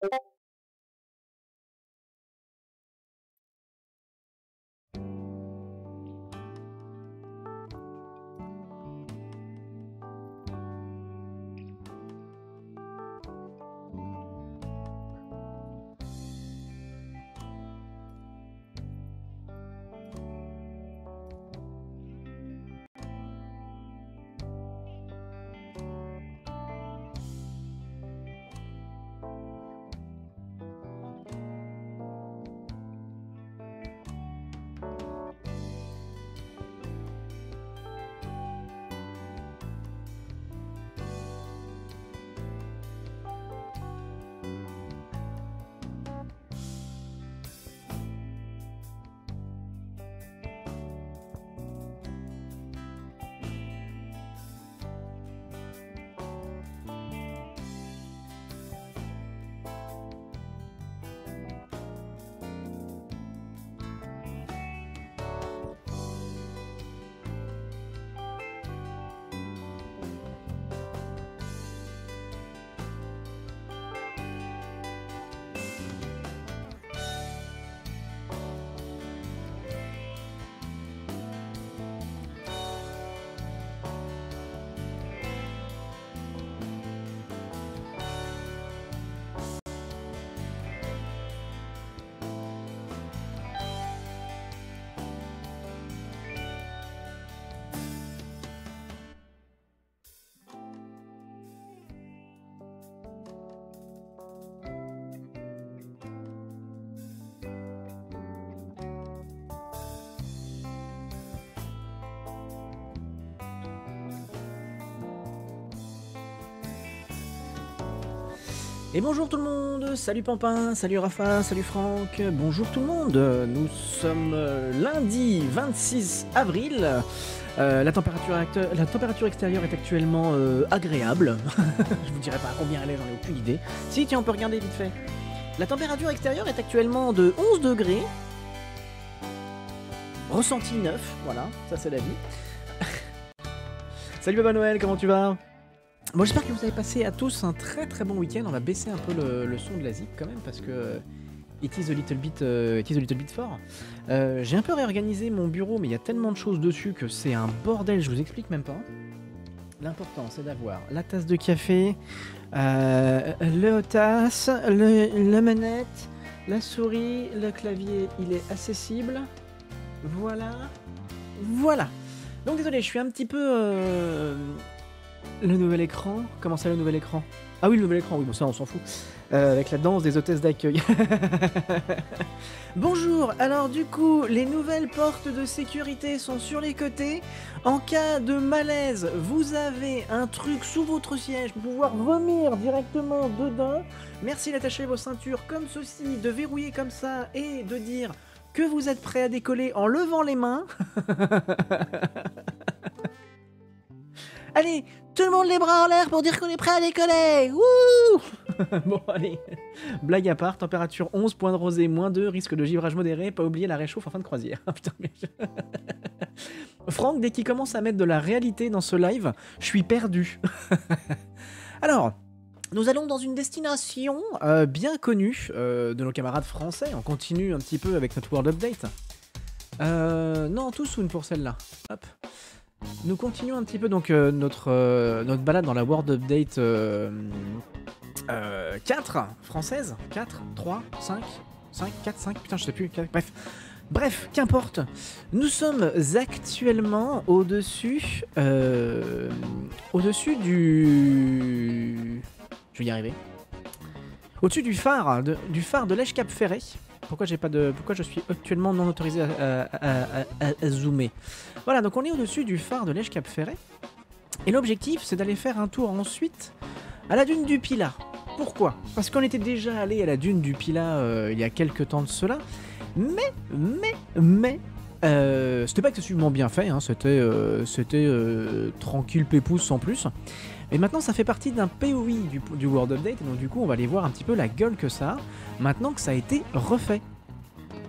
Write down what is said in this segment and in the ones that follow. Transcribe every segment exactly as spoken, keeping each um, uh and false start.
Et bonjour tout le monde, salut Pampin, salut Rafa, salut Franck, bonjour tout le monde. Nous sommes lundi vingt-six avril, euh, la, température la température extérieure est actuellement euh, agréable. Je vous dirai pas à combien elle est, j'en ai aucune idée. Si, tiens, on peut regarder vite fait. La température extérieure est actuellement de onze degrés, ressenti neuf, voilà, ça c'est la vie. Salut Papa Noël, comment tu vas ? Bon, j'espère que vous avez passé à tous un très très bon week-end. On va baisser un peu le, le son de la zik quand même parce que it is a little bit, uh, it is a little bit fort. Euh, J'ai un peu réorganisé mon bureau, mais il y a tellement de choses dessus que c'est un bordel. Je vous explique même pas. L'important, c'est d'avoir la tasse de café, euh, le tasse, le, la manette, la souris, le clavier. Il est accessible. Voilà, voilà. Donc désolé, je suis un petit peu. Euh... Le nouvel écran? Comment ça, le nouvel écran? Ah oui, le nouvel écran, oui, bon ça on s'en fout. Euh, avec la danse des hôtesses d'accueil. Bonjour, alors du coup, les nouvelles portes de sécurité sont sur les côtés. En cas de malaise, vous avez un truc sous votre siège pour pouvoir vomir directement dedans. Merci d'attacher vos ceintures comme ceci, de verrouiller comme ça et de dire que vous êtes prêt à décoller en levant les mains. Allez, tout le monde les bras en l'air pour dire qu'on est prêt à décoller. Wouh. Bon, allez. Blague à part, température onze, point de rosée, moins deux, risque de givrage modéré, pas oublier la réchauffe en fin de croisière. Putain, mais je... Franck, dès qu'il commence à mettre de la réalité dans ce live, je suis perdu. Alors, nous allons dans une destination euh, bien connue euh, de nos camarades français. On continue un petit peu avec notre World Update. Euh, non, tout soon pour celle-là. Hop. Nous continuons un petit peu donc euh, notre, euh, notre balade dans la World Update euh, euh, quatre française. quatre, trois, cinq, cinq, quatre, cinq, putain je sais plus, quatre, bref. Bref, qu'importe. Nous sommes actuellement au-dessus euh, au-dessus du... Je vais y arriver. Au-dessus du phare de, du phare de l'Esch-Cap-Ferret. Pourquoi j'ai pas de, pourquoi je suis actuellement non autorisé à, à, à, à, à zoomer. Voilà, donc on est au-dessus du phare de l'Esch-Cap-Ferret. Et l'objectif, c'est d'aller faire un tour ensuite à la dune du Pilat. Pourquoi? Parce qu'on était déjà allé à la dune du Pilat euh, il y a quelques temps de cela. Mais, mais, mais, euh, c'était pas excessivement bien fait. Hein, c'était euh, c'était euh, tranquille, pépouze, sans plus. Et maintenant, ça fait partie d'un P O I du, du World Update, et donc du coup, on va aller voir un petit peu la gueule que ça a, maintenant que ça a été refait.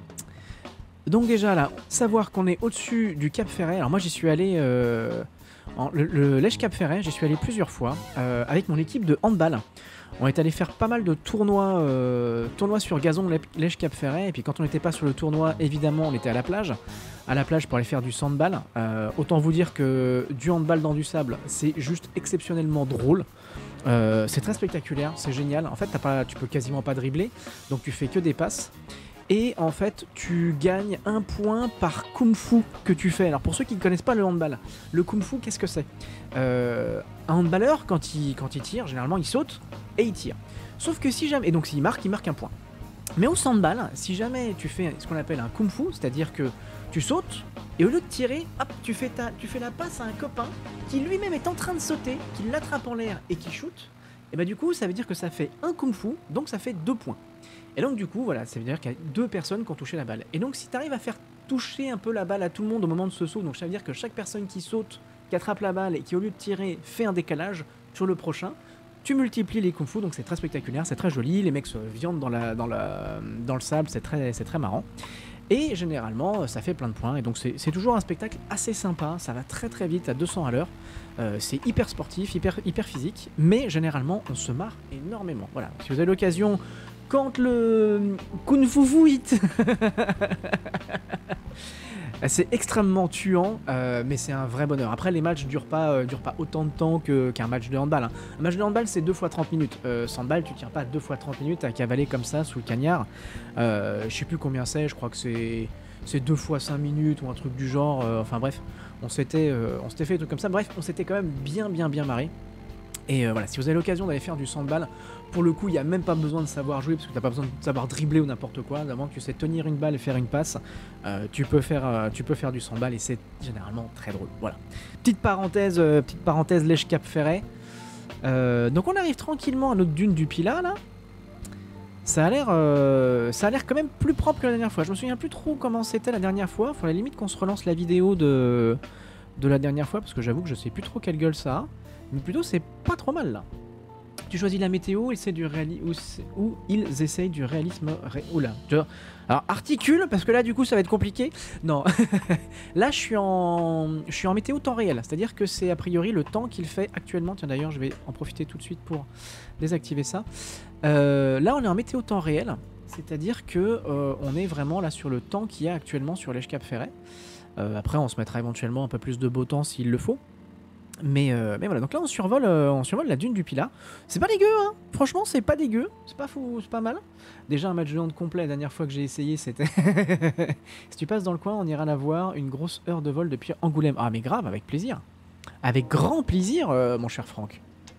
Donc déjà là, savoir qu'on est au-dessus du Cap Ferret, alors moi j'y suis allé euh, En- Le, le Lèche Cap Ferret, j'y suis allé plusieurs fois euh, avec mon équipe de handball. On est allé faire pas mal de tournois, euh, tournois sur gazon Lèche Cap Ferret. Et puis quand on n'était pas sur le tournoi, évidemment, on était à la plage. À la plage pour aller faire du sandball. Euh, autant vous dire que du handball dans du sable, c'est juste exceptionnellement drôle. Euh, c'est très spectaculaire, c'est génial. En fait, t'as pas, tu peux quasiment pas dribbler, donc tu fais que des passes. Et en fait, tu gagnes un point par kung-fu que tu fais. Alors pour ceux qui ne connaissent pas le handball, le kung-fu, qu'est-ce que c'est euh, Un handballeur, quand il, quand il tire, généralement il saute et il tire. Sauf que si jamais... Et donc s'il marque, il marque un point. Mais au sandball, si jamais tu fais ce qu'on appelle un kung-fu, c'est-à-dire que tu sautes, et au lieu de tirer, hop, tu fais, ta, tu fais la passe à un copain qui lui-même est en train de sauter, qui l'attrape en l'air et qui shoot, et bah du coup ça veut dire que ça fait un kung-fu, donc ça fait deux points. Et donc du coup, voilà, ça veut dire qu'il y a deux personnes qui ont touché la balle. Et donc si tu arrives à faire toucher un peu la balle à tout le monde au moment de ce saut, donc ça veut dire que chaque personne qui saute, qui attrape la balle et qui au lieu de tirer fait un décalage sur le prochain, tu multiplies les kung-fu, donc c'est très spectaculaire, c'est très joli, les mecs se viandent dans, la, dans, la, dans le sable, c'est très, c'est très marrant. Et généralement, ça fait plein de points, et donc c'est toujours un spectacle assez sympa, ça va très très vite à deux cents à l'heure, euh, c'est hyper sportif, hyper, hyper physique, mais généralement on se marre énormément. Voilà, si vous avez l'occasion, quand le Kung Fu Fuit c'est extrêmement tuant, euh, mais c'est un vrai bonheur. Après, les matchs durent pas, euh, durent pas autant de temps qu'un qu match de handball. Hein. Un match de handball, c'est deux fois trente minutes. Euh, sans balle, tu tiens pas deux fois trente minutes à cavaler comme ça sous le cagnard. Euh, je sais plus combien c'est, je crois que c'est deux fois cinq minutes ou un truc du genre. Euh, enfin bref, on s'était euh, fait des trucs comme ça. Bref, on s'était quand même bien, bien, bien marré. Et euh, voilà, si vous avez l'occasion d'aller faire du sandball, pour le coup, il n'y a même pas besoin de savoir jouer, parce que tu n'as pas besoin de savoir dribbler ou n'importe quoi, avant que tu sais tenir une balle et faire une passe, euh, tu, peux faire, euh, tu peux faire du sandball et c'est généralement très drôle. Voilà. Petite parenthèse, euh, petite parenthèse Lèche Cap Ferret. Euh, donc on arrive tranquillement à notre dune du Pilat, là. Ça a l'air euh, ça a l'air quand même plus propre que la dernière fois. Je me souviens plus trop comment c'était la dernière fois. Il faudrait limite qu'on se relance la vidéo de, de la dernière fois, parce que j'avoue que je sais plus trop quelle gueule ça a. Mais plutôt, c'est pas trop mal, là. Tu choisis la météo et c'est du réalisme, ou ils essayent du réalisme. Ré... Oula. Alors, articule, parce que là, du coup, ça va être compliqué. Non. Là, je suis en, je suis en météo temps réel. C'est-à-dire que c'est a priori le temps qu'il fait actuellement. Tiens, d'ailleurs, je vais en profiter tout de suite pour désactiver ça. Euh, là, on est en météo temps réel. C'est-à-dire que euh, on est vraiment là sur le temps qu'il y a actuellement sur Lèche Cap Ferret. Euh, après, on se mettra éventuellement un peu plus de beau temps s'il le faut. Mais, euh, mais voilà, donc là on survole, euh, on survole la dune du Pilat. C'est pas dégueu, hein. Franchement, c'est pas dégueu, c'est pas fou, c'est pas mal. Déjà un match de hand complet, la dernière fois que j'ai essayé, c'était... Si tu passes dans le coin, on ira la voir, une grosse heure de vol depuis Angoulême. Ah mais grave, avec plaisir. Avec grand plaisir, euh, mon cher Franck.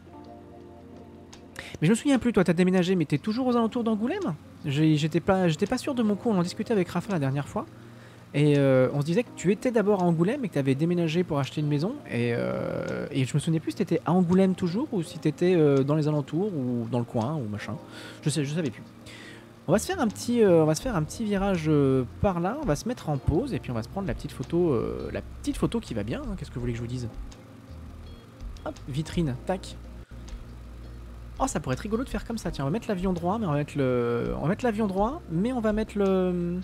Mais je me souviens plus, toi t'as déménagé, mais t'es toujours aux alentours d'Angoulême? J'étais pas, j'étais pas sûr de mon coup, on en discutait avec Rafa la dernière fois. Et euh, on se disait que tu étais d'abord à Angoulême et que tu avais déménagé pour acheter une maison. Et, euh, et je me souvenais plus si tu étais à Angoulême toujours ou si tu étais euh, dans les alentours ou dans le coin ou machin. Je sais, je savais plus. On va se faire un petit, euh, on va se faire un petit virage euh, par là. On va se mettre en pause et puis on va se prendre la petite photo, euh, la petite photo qui va bien. Hein. Qu'est-ce que vous voulez que je vous dise? Hop, vitrine, tac. Oh, ça pourrait être rigolo de faire comme ça. Tiens, on va mettre l'avion droit, mais on va mettre le, on va mettre l'avion droit, mais on va mettre le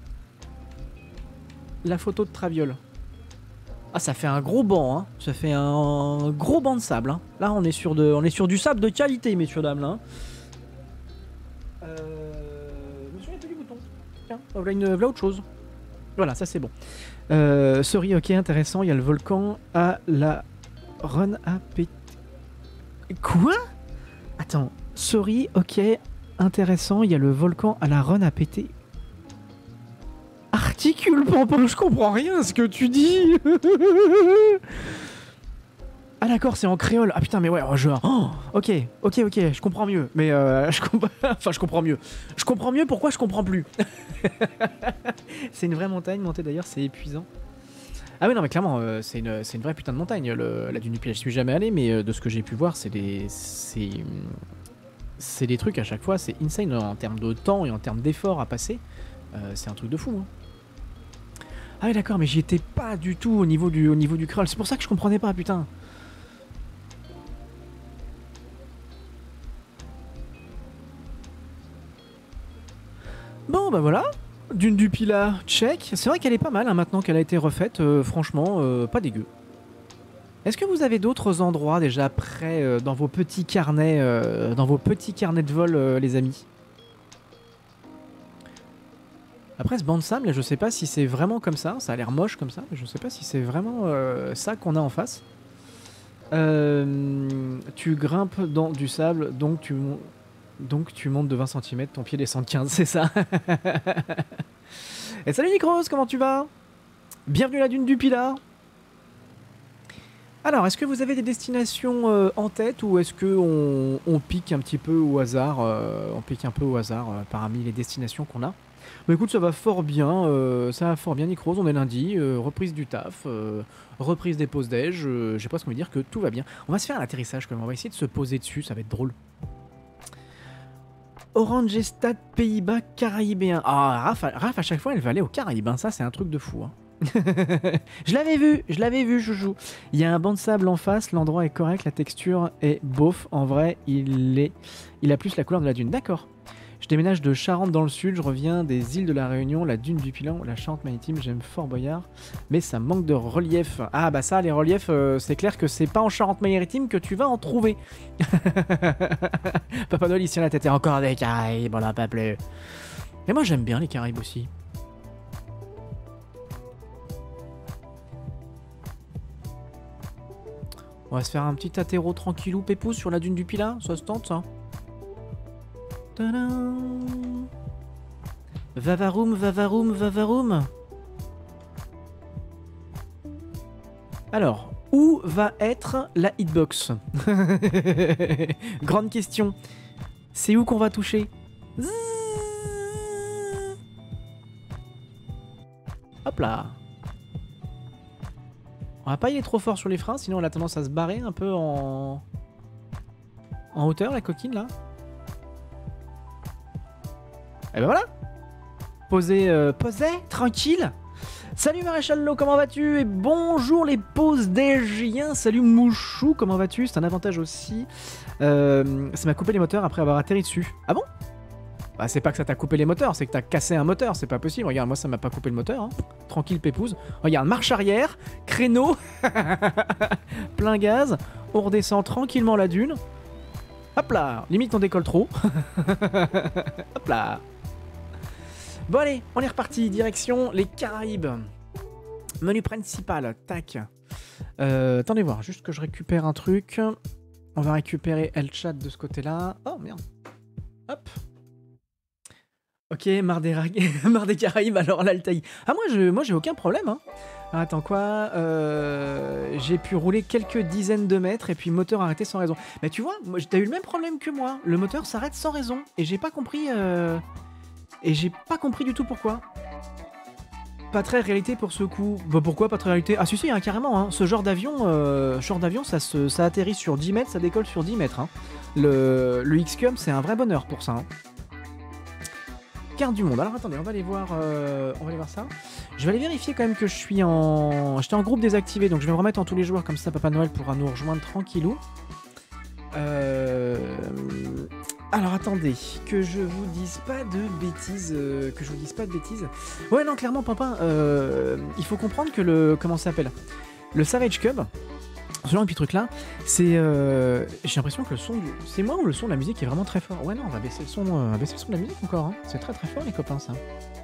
la photo de Traviole. Ah, ça fait un gros banc, hein. Ça fait un gros banc de sable. Hein. Là, on est sur de, on est sur du sable de qualité, messieurs dames. Là. Euh... Je me souviens plus du bouton. Tiens, voilà, une, voilà autre chose. Voilà, ça c'est bon. Euh, sorry, ok, intéressant. Il y a le volcan à la run à péter. Quoi? Attends. Sorry, ok, intéressant. Il y a le volcan à la run à péter. Articule, Pampin, je comprends rien à ce que tu dis. Ah d'accord, c'est en créole. Ah putain, mais ouais, je... Oh, ok, ok, ok, je comprends mieux. Mais euh, je comp... enfin, je comprends mieux. Je comprends mieux pourquoi je comprends plus. C'est une vraie montagne. Monter d'ailleurs, c'est épuisant. Ah oui, non, mais clairement, euh, c'est une, une vraie putain de montagne. Le, la dune du Pilat, je suis jamais allé, mais euh, de ce que j'ai pu voir, c'est des... C'est des trucs à chaque fois, c'est insane en termes de temps et en termes d'efforts à passer. Euh, c'est un truc de fou. Hein. Ah oui d'accord, mais j'y étais pas du tout au niveau du, au niveau du crawl. C'est pour ça que je comprenais pas, putain. Bon bah voilà, dune du Pilat, check. C'est vrai qu'elle est pas mal hein, maintenant qu'elle a été refaite. Euh, franchement, euh, pas dégueu. Est-ce que vous avez d'autres endroits déjà prêts euh, dans vos petits carnets, euh, dans vos petits carnets de vol, euh, les amis? Après ce banc de sable, je sais pas si c'est vraiment comme ça. Ça a l'air moche comme ça, mais je sais pas si c'est vraiment euh, ça qu'on a en face. Euh, tu grimpes dans du sable, donc tu, donc tu montes de vingt centimètres, ton pied descend de quinze, c'est ça. Et salut Nicros, comment tu vas? Bienvenue à la dune du Pilat. Alors, est-ce que vous avez des destinations euh, en tête ou est-ce qu'on on pique un petit peu au hasard euh, On pique un peu au hasard euh, parmi les destinations qu'on a. Bah écoute, ça va fort bien, euh, ça va fort bien Nicros, on est lundi, euh, reprise du taf, euh, reprise des pauses déj, euh, j'ai presque envie de dire que tout va bien. On va se faire un atterrissage quand même, on va essayer de se poser dessus, ça va être drôle. Oranjestad, Pays-Bas, Caraïbéens. Ah, Raph, Raph, à chaque fois, elle va aller aux Caraïbes, hein. Ça c'est un truc de fou. Hein. Je l'avais vu, je l'avais vu, chouchou. Il y a un banc de sable en face, l'endroit est correct, la texture est beauf. En vrai, il, est... il a plus la couleur de la dune. D'accord. Je déménage de Charente dans le sud, je reviens des îles de la Réunion, la dune du Pilat, la Charente-Maritime, j'aime Fort Boyard, mais ça manque de relief. Ah bah ça, les reliefs, euh, c'est clair que c'est pas en Charente-Maritime que tu vas en trouver. Papa Noël, il tient la tête, et encore des Caraïbes, on l'a pas plus. Mais moi j'aime bien les Caraïbes aussi. On va se faire un petit atterro tranquillou pépouze sur la dune du Pilat, ça se tente ça. Tadam. Vavaroum, vavaroum, vavaroum. Alors, où va être la hitbox? Grande question. C'est où qu'on va toucher? Hop là. On va pas y aller trop fort sur les freins, sinon elle a tendance à se barrer un peu en, en hauteur, la coquine là. Et ben voilà. Posez, euh, posez, tranquille. Salut Maréchal Lo, comment vas-tu? Et bonjour les pauses déjiens. Salut Mouchou, comment vas-tu? C'est un avantage aussi. Euh, ça m'a coupé les moteurs après avoir atterri dessus. Ah bon? Bah c'est pas que ça t'a coupé les moteurs, c'est que t'as cassé un moteur, c'est pas possible. Regarde, moi ça m'a pas coupé le moteur. Hein. Tranquille pépouze. Regarde, marche arrière, créneau, plein gaz. On redescend tranquillement la dune. Hop là, limite on décolle trop. Hop là. Bon allez, on est reparti, direction les Caraïbes. Menu principal, tac. Euh, attendez voir, juste que je récupère un truc. On va récupérer El Chat de ce côté-là. Oh merde. Hop. Ok, marre des, marre des Caraïbes, alors l'Altaï. Ah moi je, moi j'ai aucun problème. Hein. Ah, attends quoi euh, j'ai pu rouler quelques dizaines de mètres et puis moteur arrêté sans raison. Mais tu vois, t'as eu le même problème que moi. Le moteur s'arrête sans raison et j'ai pas compris... Euh... Et j'ai pas compris du tout pourquoi. Pas très réalité pour ce coup. Bah pourquoi pas très réalité? Ah si si, hein, carrément. Hein. Ce genre d'avion, euh, genre d'avion, ça, se, ça atterrit sur dix mètres, ça décolle sur dix mètres. Hein. Le, le X COM, c'est un vrai bonheur pour ça. Hein. Carte du monde. Alors attendez, on va aller voir, euh, on va aller voir ça. Je vais aller vérifier quand même que je suis en... J'étais en groupe désactivé, donc je vais me remettre en tous les joueurs, comme ça Papa Noël pourra nous rejoindre tranquillou. Euh... Alors attendez, que je vous dise pas de bêtises, euh, que je vous dise pas de bêtises. Ouais non clairement Pimpin, euh, il faut comprendre que le, comment ça s'appelle, le Savage Cub, ce genre de petit truc là, c'est, euh, j'ai l'impression que le son, du... c'est moi ou le son de la musique est vraiment très fort. Ouais non, on va baisser le son, euh, on va baisser le son de la musique encore, hein. C'est très très fort les copains ça.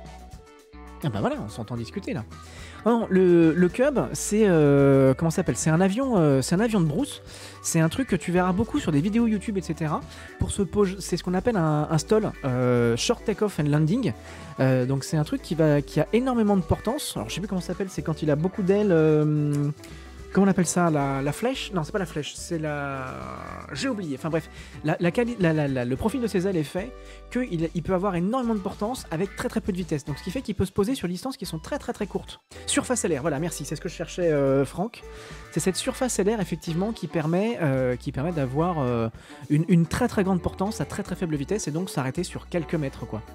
Ah bah voilà, on s'entend discuter là. Non, le, le Cub, c'est euh, comment ça s'appelle? C'est un avion, euh, c'est un avion de brousse. C'est un truc que tu verras beaucoup sur des vidéos YouTube, et cetera. Pour se poser, c'est ce qu'on appelle un, un stall, euh, short take-off and landing. Euh, donc c'est un truc qui va, qui a énormément de portance. Alors je sais plus comment ça s'appelle. C'est quand il a beaucoup d'ailes. Euh, Comment on appelle ça, la, la flèche? Non, c'est pas la flèche, c'est la... J'ai oublié. Enfin bref, la, la, la, la, la, le profil de ses ailes est fait qu'il il peut avoir énormément de portance avec très très peu de vitesse. Donc ce qui fait qu'il peut se poser sur des distances qui sont très très très courtes. Surface L R, voilà, merci, c'est ce que je cherchais, euh, Franck. C'est cette surface L R effectivement qui permet, euh, qui permet d'avoir euh, une, une très très grande portance à très très faible vitesse et donc s'arrêter sur quelques mètres, quoi.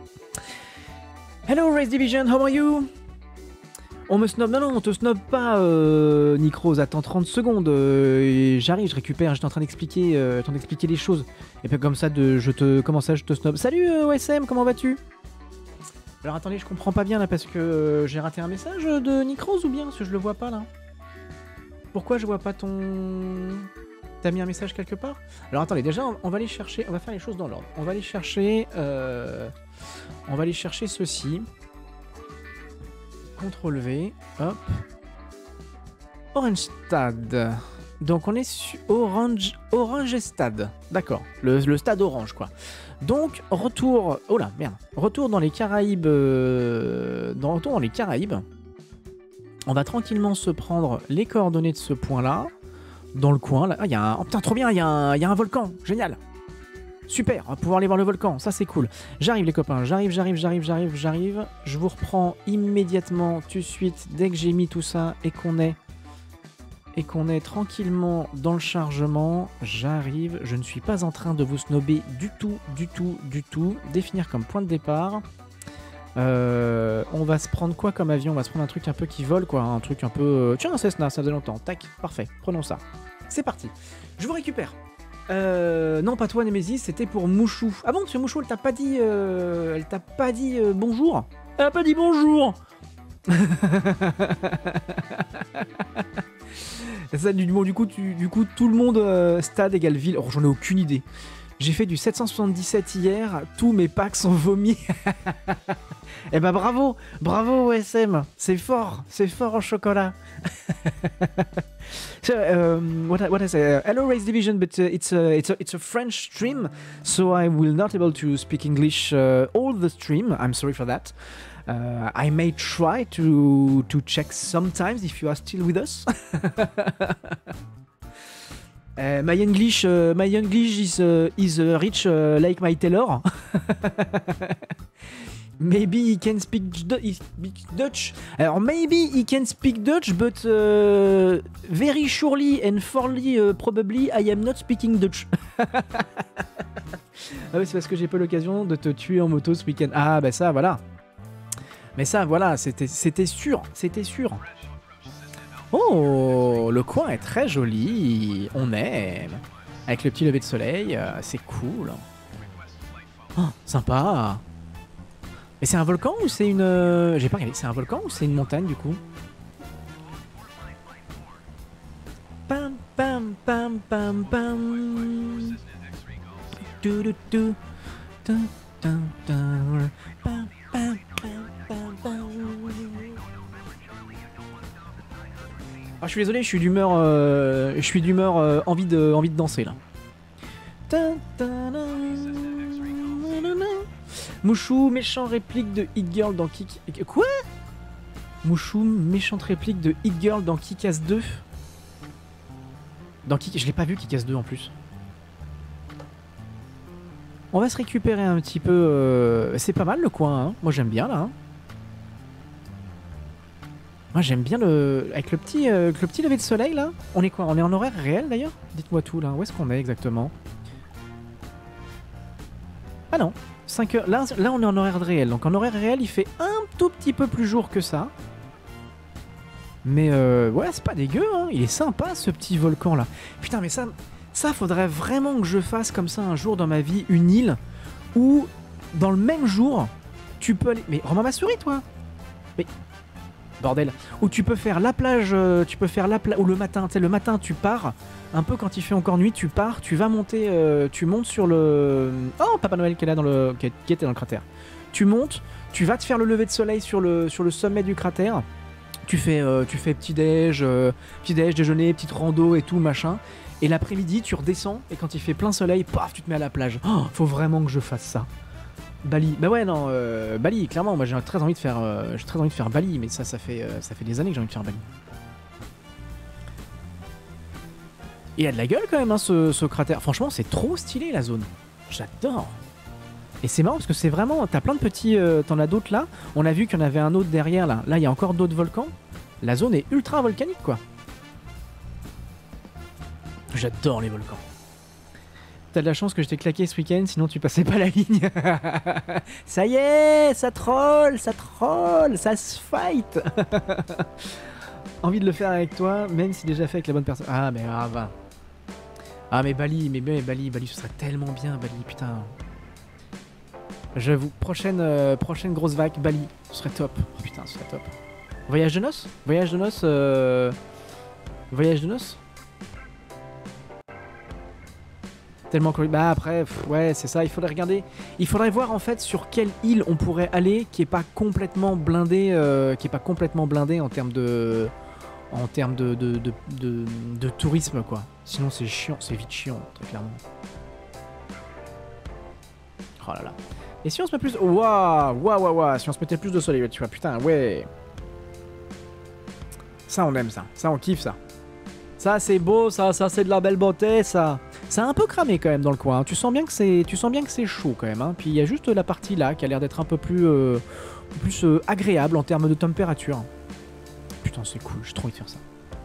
Hello Race Division, how are you? On me snob, non non, on te snob pas, euh, Nicros, attends trente secondes, euh, j'arrive, je récupère, j'étais en train d'expliquer euh, d'expliquer les choses, et puis comme ça, de, je te, comment ça, je te snob. Salut euh, O S M, comment vas-tu? Alors attendez, je comprends pas bien là, parce que euh, j'ai raté un message de Nicros ou bien, parce que je le vois pas là. pourquoi je vois pas ton... T'as mis un message quelque part? Alors attendez, déjà on va aller chercher, on va faire les choses dans l'ordre. On va aller chercher, euh... on va aller chercher ceci. contrôle V, hop. Orange Stade. Donc on est sur Orange, Orange Stade. D'accord, le, le stade orange quoi. Donc retour, oh là merde, retour dans les Caraïbes, euh... dans, retour dans les Caraïbes. On va tranquillement se prendre les coordonnées de ce point là. Dans le coin, là. Ah, il y a un... Oh putain, trop bien, il y, y a un volcan. Génial. Super, on va pouvoir aller voir le volcan. Ça, c'est cool. J'arrive, les copains. J'arrive, j'arrive, j'arrive, j'arrive, j'arrive. Je vous reprends immédiatement, tout de suite, dès que j'ai mis tout ça et qu'on est... Et qu'on est tranquillement dans le chargement. J'arrive. Je ne suis pas en train de vous snobber du tout, du tout, du tout. Définir comme point de départ. Euh, on va se prendre quoi comme avion? On va se prendre un truc un peu qui vole, quoi. Un truc un peu... Tiens, un Cessna, ça faisait longtemps. Tac, parfait. Prenons ça. C'est parti. Je vous récupère. Euh, non, pas toi, Nemesis, c'était pour Mouchou. Ah bon, monsieur Mouchou, elle t'a pas dit... Euh, elle t'a pas dit euh, bonjour? Elle a pas dit bonjour. Ça, du, bon, du, coup, tu, du coup, tout le monde, euh, stade égale ville. Oh, j'en ai aucune idée. J'ai fait du sept cent soixante-dix-sept hier, tous mes packs sont vomis. Eh ben bravo, bravo O S M, c'est fort, c'est fort en chocolat. So, um, what, I, what I say, uh, hello Race Division, but uh, it's, a, it's, a, it's a French stream, so I will not able to speak English uh, all the stream, I'm sorry for that. Uh, I may try to, to check sometimes if you are still with us. Uh, my English, uh, my English is uh, is uh, rich uh, like my tailor. Maybe he can speak, he speak Dutch. Alors maybe he can speak Dutch, but uh, very surely and forly uh, probably I am not speaking Dutch. Ah oui, c'est parce que j'ai pas l'occasion de te tuer en moto ce week-end. Ah bah ça voilà. Mais ça voilà, c'était c'était sûr, c'était sûr. Oh, le coin est très joli, on aime. Avec le petit lever de soleil, euh, c'est cool. Oh, sympa. Mais c'est un volcan ou c'est une... Euh, j'ai pas regardé, c'est un volcan ou c'est une montagne du coup? Pam pam pam pam pam. Du, du, du. Dun, dun, dun. Pam pam pam pam pam. Ah, je suis désolé, je suis d'humeur, euh, je suis d'humeur euh, envie de, envie de danser là. Mouchou, méchant réplique de Hit Girl dans Kick. Quoi? Mouchou, méchante réplique de Hit Girl dans Kick-Ass deux. Dans Kick, je l'ai pas vu Kick-Ass deux en plus. On va se récupérer un petit peu. Euh... C'est pas mal le coin, hein. Moi j'aime bien là. Hein. Moi j'aime bien le... Avec le petit, euh, le petit lever de soleil là. On est quoi? On est en horaire réel d'ailleurs? Dites-moi tout là. Où est-ce qu'on est exactement? Ah non. cinq heures. Là, là on est en horaire réel. Donc en horaire réel il fait un tout petit peu plus jour que ça. Mais euh, ouais c'est pas dégueu hein. Il est sympa ce petit volcan là. Putain mais ça... Ça faudrait vraiment que je fasse comme ça un jour dans ma vie. Une île où dans le même jour tu peux aller... Mais rends-moi ma souris toi. Mais... Bordel, où tu peux faire la plage, euh, tu peux faire la plage, ou le matin, tu sais, le matin tu pars, un peu quand il fait encore nuit, tu pars, tu vas monter, euh, tu montes sur le... Oh, Papa Noël qui est là dans le... qui était dans le cratère. Tu montes, tu vas te faire le lever de soleil sur le, sur le sommet du cratère, tu fais, euh, tu fais petit-déj, euh, petit-déj, déjeuner, petite rando et tout, machin, et l'après-midi tu redescends, et quand il fait plein soleil, paf, tu te mets à la plage. Oh, faut vraiment que je fasse ça. Bali, bah ouais non, euh, Bali, clairement, moi j'ai très envie de faire, euh, j'ai très envie de faire Bali, mais ça, ça fait, euh, ça fait des années que j'ai envie de faire Bali. Et il a de la gueule quand même, hein, ce, ce cratère. Franchement, c'est trop stylé la zone. J'adore. Et c'est marrant parce que c'est vraiment, t'as plein de petits, euh, t'en as d'autres là. On a vu qu'il y en avait un autre derrière là. Là, il y a encore d'autres volcans. La zone est ultra volcanique quoi. J'adore les volcans. T'as de la chance que je t'ai claqué ce week-end, sinon tu passais pas la ligne. Ça y est, ça troll, ça troll, ça se fight. Envie de le faire avec toi, même si déjà fait avec la bonne personne. Ah mais ah va. Ah mais Bali, mais, mais Bali, Bali, ce serait tellement bien, Bali, putain. J'avoue, prochaine, euh, prochaine grosse vague, Bali, ce serait top. Oh putain, ce serait top. Voyage de noces Voyage de noces, euh... Voyage de noces? Tellement que... Bah après, pff, ouais, c'est ça, il faudrait regarder. Il faudrait voir en fait sur quelle île on pourrait aller qui est pas complètement blindé, euh, qui est pas complètement blindé en termes de... En termes de, de, de, de, de tourisme, quoi. Sinon c'est chiant, c'est vite chiant, très clairement. Oh là là. Et si on se met plus... Waouh, waouh, waouh, waouh, si on se mettait plus de soleil, tu vois, putain, ouais. Ça, on aime ça. Ça, on kiffe ça. Ça, c'est beau, ça, ça, c'est de la belle beauté, ça. C'est un peu cramé quand même dans le coin. Hein. Tu sens bien que c'est, tu sens bien que c'est chaud quand même. Hein. Puis il y a juste la partie là qui a l'air d'être un peu plus, euh, plus euh, agréable en termes de température. Putain, c'est cool. J'ai trop envie de faire ça.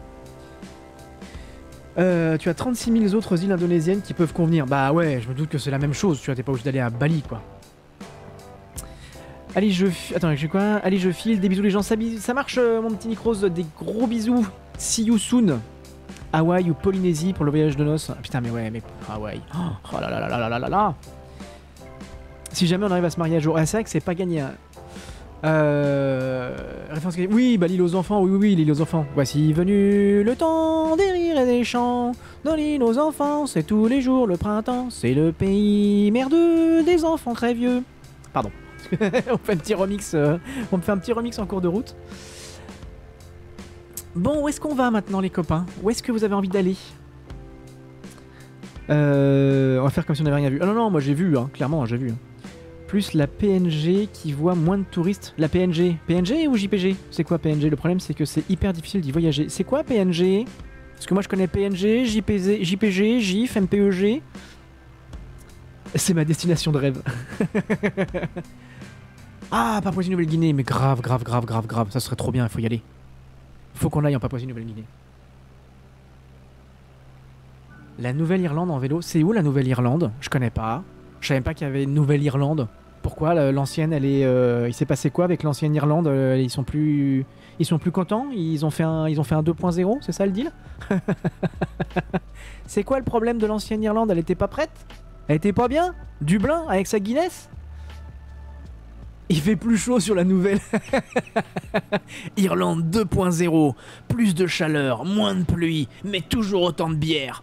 Euh, tu as trente-six mille autres îles indonésiennes qui peuvent convenir. Bah ouais, je me doute que c'est la même chose. Tu vois, t'es pas obligé d'aller à Bali, quoi. Allez, je... Attends, j'ai quoi? Allez, je file. Des bisous les gens. Ça, ça marche, euh, mon petit Nick Rose. Des gros bisous. See you soon. Hawaï ou Polynésie pour le voyage de noces. Ah, putain, mais ouais, mais Hawaï. Oh là là là là là là là. Si jamais on arrive à se marier à jour. Ah, c'est vrai que c'est pas gagné. Hein. Euh... Référence... Oui, bah l'île aux enfants. Oui, oui, oui, l'île aux enfants. Voici venu le temps des rires et des chants. Dans l'île aux enfants, c'est tous les jours le printemps. C'est le pays merdeux des enfants très vieux. Pardon. on fait un petit remix. Euh... On me fait un petit remix en cours de route. Bon, où est-ce qu'on va maintenant, les copains? Où est-ce que vous avez envie d'aller? euh, On va faire comme si on n'avait rien vu. Ah non, non, moi j'ai vu, hein, clairement, j'ai vu. Plus la P N G qui voit moins de touristes. La P N G. P N G ou J P G? C'est quoi P N G? Le problème, c'est que c'est hyper difficile d'y voyager. C'est quoi P N G? Parce que moi, je connais P N G, J P G, J P G, GIF, M P E G. C'est ma destination de rêve. Ah, Papouasie-Nouvelle-Guinée, mais grave, grave, grave, grave, grave. Ça serait trop bien, il faut y aller. Faut qu'on aille en Papouasie-Nouvelle-Guinée. La Nouvelle-Irlande en vélo. C'est où la Nouvelle-Irlande? Je connais pas. Je savais même pas qu'il y avait une Nouvelle-Irlande. Pourquoi l'ancienne, elle est... Euh, il s'est passé quoi avec l'ancienne Irlande? euh, Ils sont plus... Ils sont plus contents? Ils ont fait un, ils ont fait un deux point zéro? C'est ça le deal? C'est quoi le problème de l'ancienne Irlande? Elle était pas prête? Elle était pas bien? Dublin avec sa Guinness? Il fait plus chaud sur la nouvelle. Irlande deux point zéro. Plus de chaleur, moins de pluie, mais toujours autant de bière.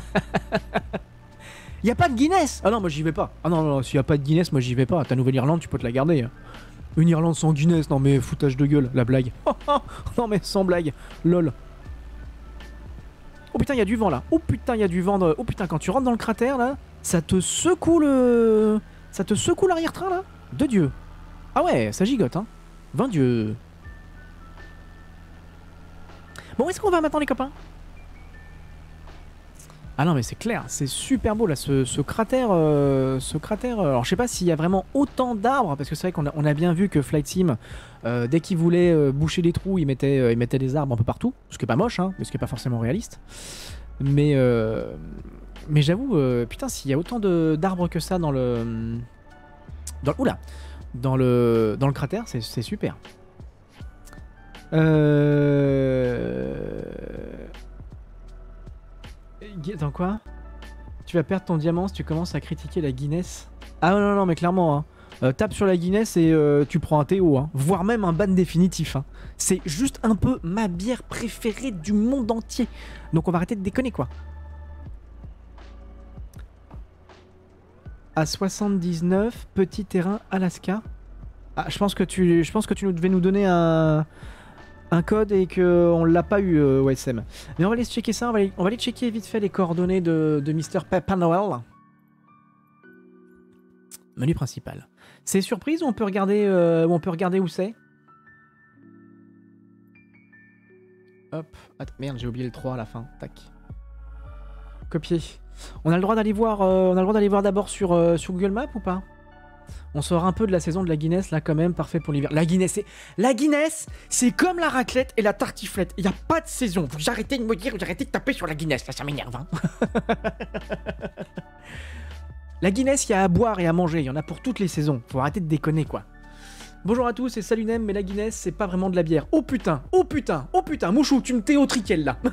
Y a pas de Guinness? Ah non, moi j'y vais pas. Ah non, non, s'il y a pas de Guinness, moi j'y vais pas. Ta Nouvelle-Irlande, tu peux te la garder. Une Irlande sans Guinness, non mais foutage de gueule, la blague. Non mais sans blague, lol. Oh putain, y a du vent là. Oh putain, y a du vent. De... Oh putain, quand tu rentres dans le cratère là, ça te secoue le... Ça te secoue l'arrière-train là? De Dieu. Ah ouais, ça gigote, hein. vingt dieux. Bon, où est-ce qu'on va maintenant, les copains? Ah non, mais c'est clair, c'est super beau, là, ce, ce cratère... Euh, ce cratère... Alors, je sais pas s'il y a vraiment autant d'arbres, parce que c'est vrai qu'on a, on a bien vu que Flight Sim, euh, dès qu'il voulait euh, boucher les trous, il mettait, euh, il mettait des arbres un peu partout. Ce qui est pas moche, hein, mais ce qui est pas forcément réaliste. Mais... Euh, mais j'avoue, euh, putain, s'il y a autant d'arbres que ça dans le... Dans, oula Dans le, dans le cratère, c'est super. Euh... Dans quoi? Tu vas perdre ton diamant si tu commences à critiquer la Guinness. Ah non, non, mais clairement, hein. Euh, tape sur la Guinness et euh, tu prends un T O, hein. Voire même un ban définitif. Hein. C'est juste un peu ma bière préférée du monde entier. Donc on va arrêter de déconner, quoi. À soixante-dix-neuf, petit terrain, Alaska. Ah, je pense que tu, je pense que tu devais nous donner un, un code et qu'on l'a pas eu, euh, O S M. Mais on va aller checker ça, on va aller, on va aller checker vite fait les coordonnées de, de Mister Papa Noel. Menu principal. C'est surprise ou on peut regarder, euh, ou on peut regarder où c'est? Hop, attends, merde, j'ai oublié le trois à la fin. Tac. Copier. On a le droit d'aller voir, euh, on a le droit d'aller voir d'abord sur, euh, sur Google Maps ou pas? On sort un peu de la saison de la Guinness là quand même, parfait pour l'hiver. La Guinness, c'est la Guinness, c'est comme la raclette et la tartiflette. Il y a pas de saison. Vous arrêtez de me dire, vous arrêtez de taper sur la Guinness, là ça m'énerve. Hein. La Guinness, il y a à boire et à manger, il y en a pour toutes les saisons. Faut arrêter de déconner quoi. Bonjour à tous et salut Nem, mais la Guinness c'est pas vraiment de la bière. Oh putain, oh putain, oh putain, Mouchou, tu me t'es au triquel là.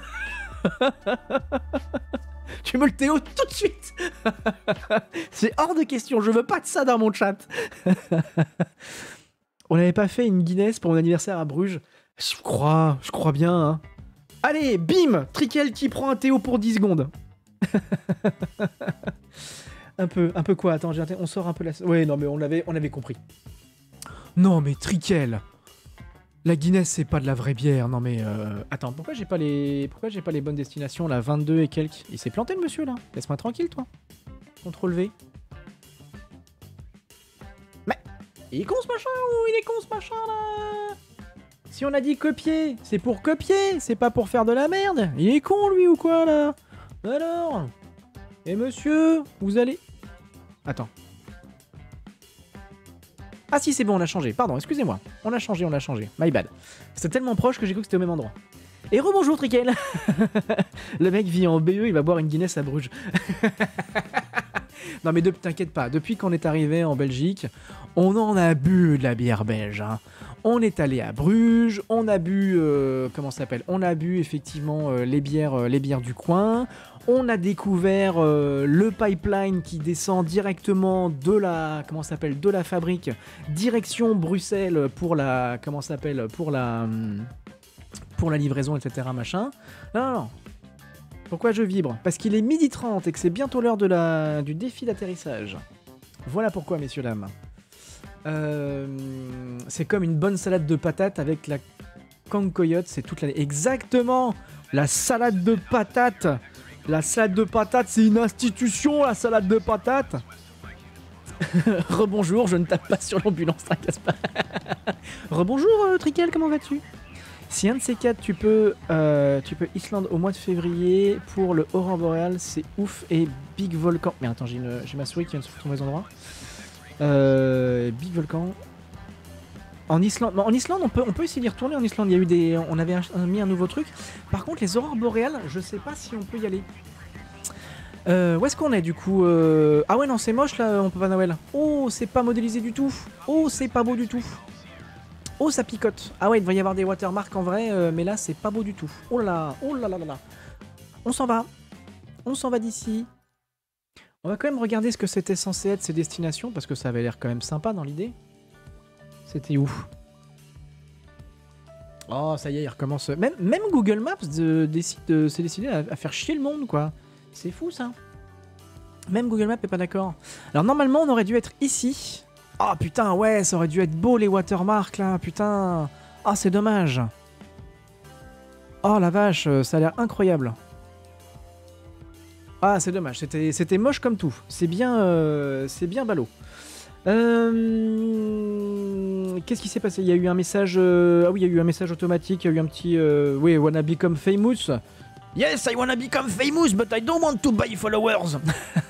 Tu me le théo tout de suite. C'est hors de question, je veux pas de ça dans mon chat. On n'avait pas fait une Guinness pour mon anniversaire à Bruges? Je crois, je crois bien. Hein. Allez, bim! Trickel qui prend un Théo pour dix secondes. un peu, un peu quoi? Attends, j'ai on sort un peu la... Ouais, non, mais on l'avait on avait compris. Non, mais Trickel! La Guinness, c'est pas de la vraie bière. Non, mais... Euh... Attends, pourquoi j'ai pas les... Pourquoi j'ai pas les bonnes destinations, là? vingt-deux et quelques. Il s'est planté, le monsieur, là. Laisse-moi tranquille, toi. contrôle V. Mais... Il est con, ce machin, ou il est con, ce machin, là? Si on a dit copier, c'est pour copier, c'est pas pour faire de la merde. Il est con, lui, ou quoi, là? Alors? Et monsieur, vous allez... Attends. Ah si, c'est bon, on a changé. Pardon, excusez-moi. On a changé, on a changé. My bad. C'était tellement proche que j'ai cru que c'était au même endroit. Et rebonjour, Trickel. Le mec vit en B E, il va boire une Guinness à Bruges. Non mais t'inquiète pas, depuis qu'on est arrivé en Belgique, on en a bu de la bière belge. Hein. On est allé à Bruges, on a bu... Euh, comment ça s'appelle? On a bu effectivement euh, les, bières, euh, les bières du coin. On a découvert euh, le pipeline qui descend directement de la... Comment ça s'appelle? De la fabrique, direction Bruxelles pour la... Comment ça s'appelle? Pour la... Pour la livraison, et cetera. Machin. Non, non, non. Pourquoi je vibre? Parce qu'il est midi trente et que c'est bientôt l'heure de la... du défi d'atterrissage. Voilà pourquoi, messieurs, dames. Euh... C'est comme une bonne salade de patates avec la cancoyote, c'est toute l'année. Exactement! La salade de patates! La salade de patates, c'est une institution, la salade de patates! Rebonjour, je ne tape pas sur l'ambulance, tracasse pas. Rebonjour, euh, Trickel, comment vas-tu? Si un de ces quatre, tu peux, euh, tu peux Islande au mois de février pour le Aurore Boréal, c'est ouf. Et Big Volcan. Mais attends, j'ai ma souris qui vient de se foutre au mauvais endroit. Euh, Big Volcan. En Islande, bon, en Islande, on peut, on peut essayer d'y retourner. En Islande, il y a eu des, on avait un, mis un nouveau truc. Par contre, les Aurores Boréales, je sais pas si on peut y aller. Euh, où est-ce qu'on est du coup euh... Ah ouais, non, c'est moche là, on peut pas Noël. Oh, c'est pas modélisé du tout. Oh, c'est pas beau du tout. Oh, ça picote. Ah ouais, il devrait y avoir des watermarks en vrai, euh, mais là, c'est pas beau du tout. Oh là là, oh là là là là. On s'en va. On s'en va d'ici. On va quand même regarder ce que c'était censé être ces destinations, parce que ça avait l'air quand même sympa dans l'idée. C'était où? Oh, ça y est, il recommence. Même, même Google Maps de, décide de, s'est décidé à, à faire chier le monde, quoi. C'est fou, ça. Même Google Maps est pas d'accord. Alors, normalement, on aurait dû être ici. Oh putain, ouais, ça aurait dû être beau les watermarks là, putain. Ah, oh, c'est dommage. Oh la vache, ça a l'air incroyable. Ah, c'est dommage, c'était moche comme tout. C'est bien, euh, c'est bien ballot. Euh... Qu'est-ce qui s'est passé? Il y a eu un message... Euh... Ah oui, il y a eu un message automatique, il y a eu un petit... Euh... Oui, wanna become famous. Yes, I wanna become famous, but I don't want to buy followers.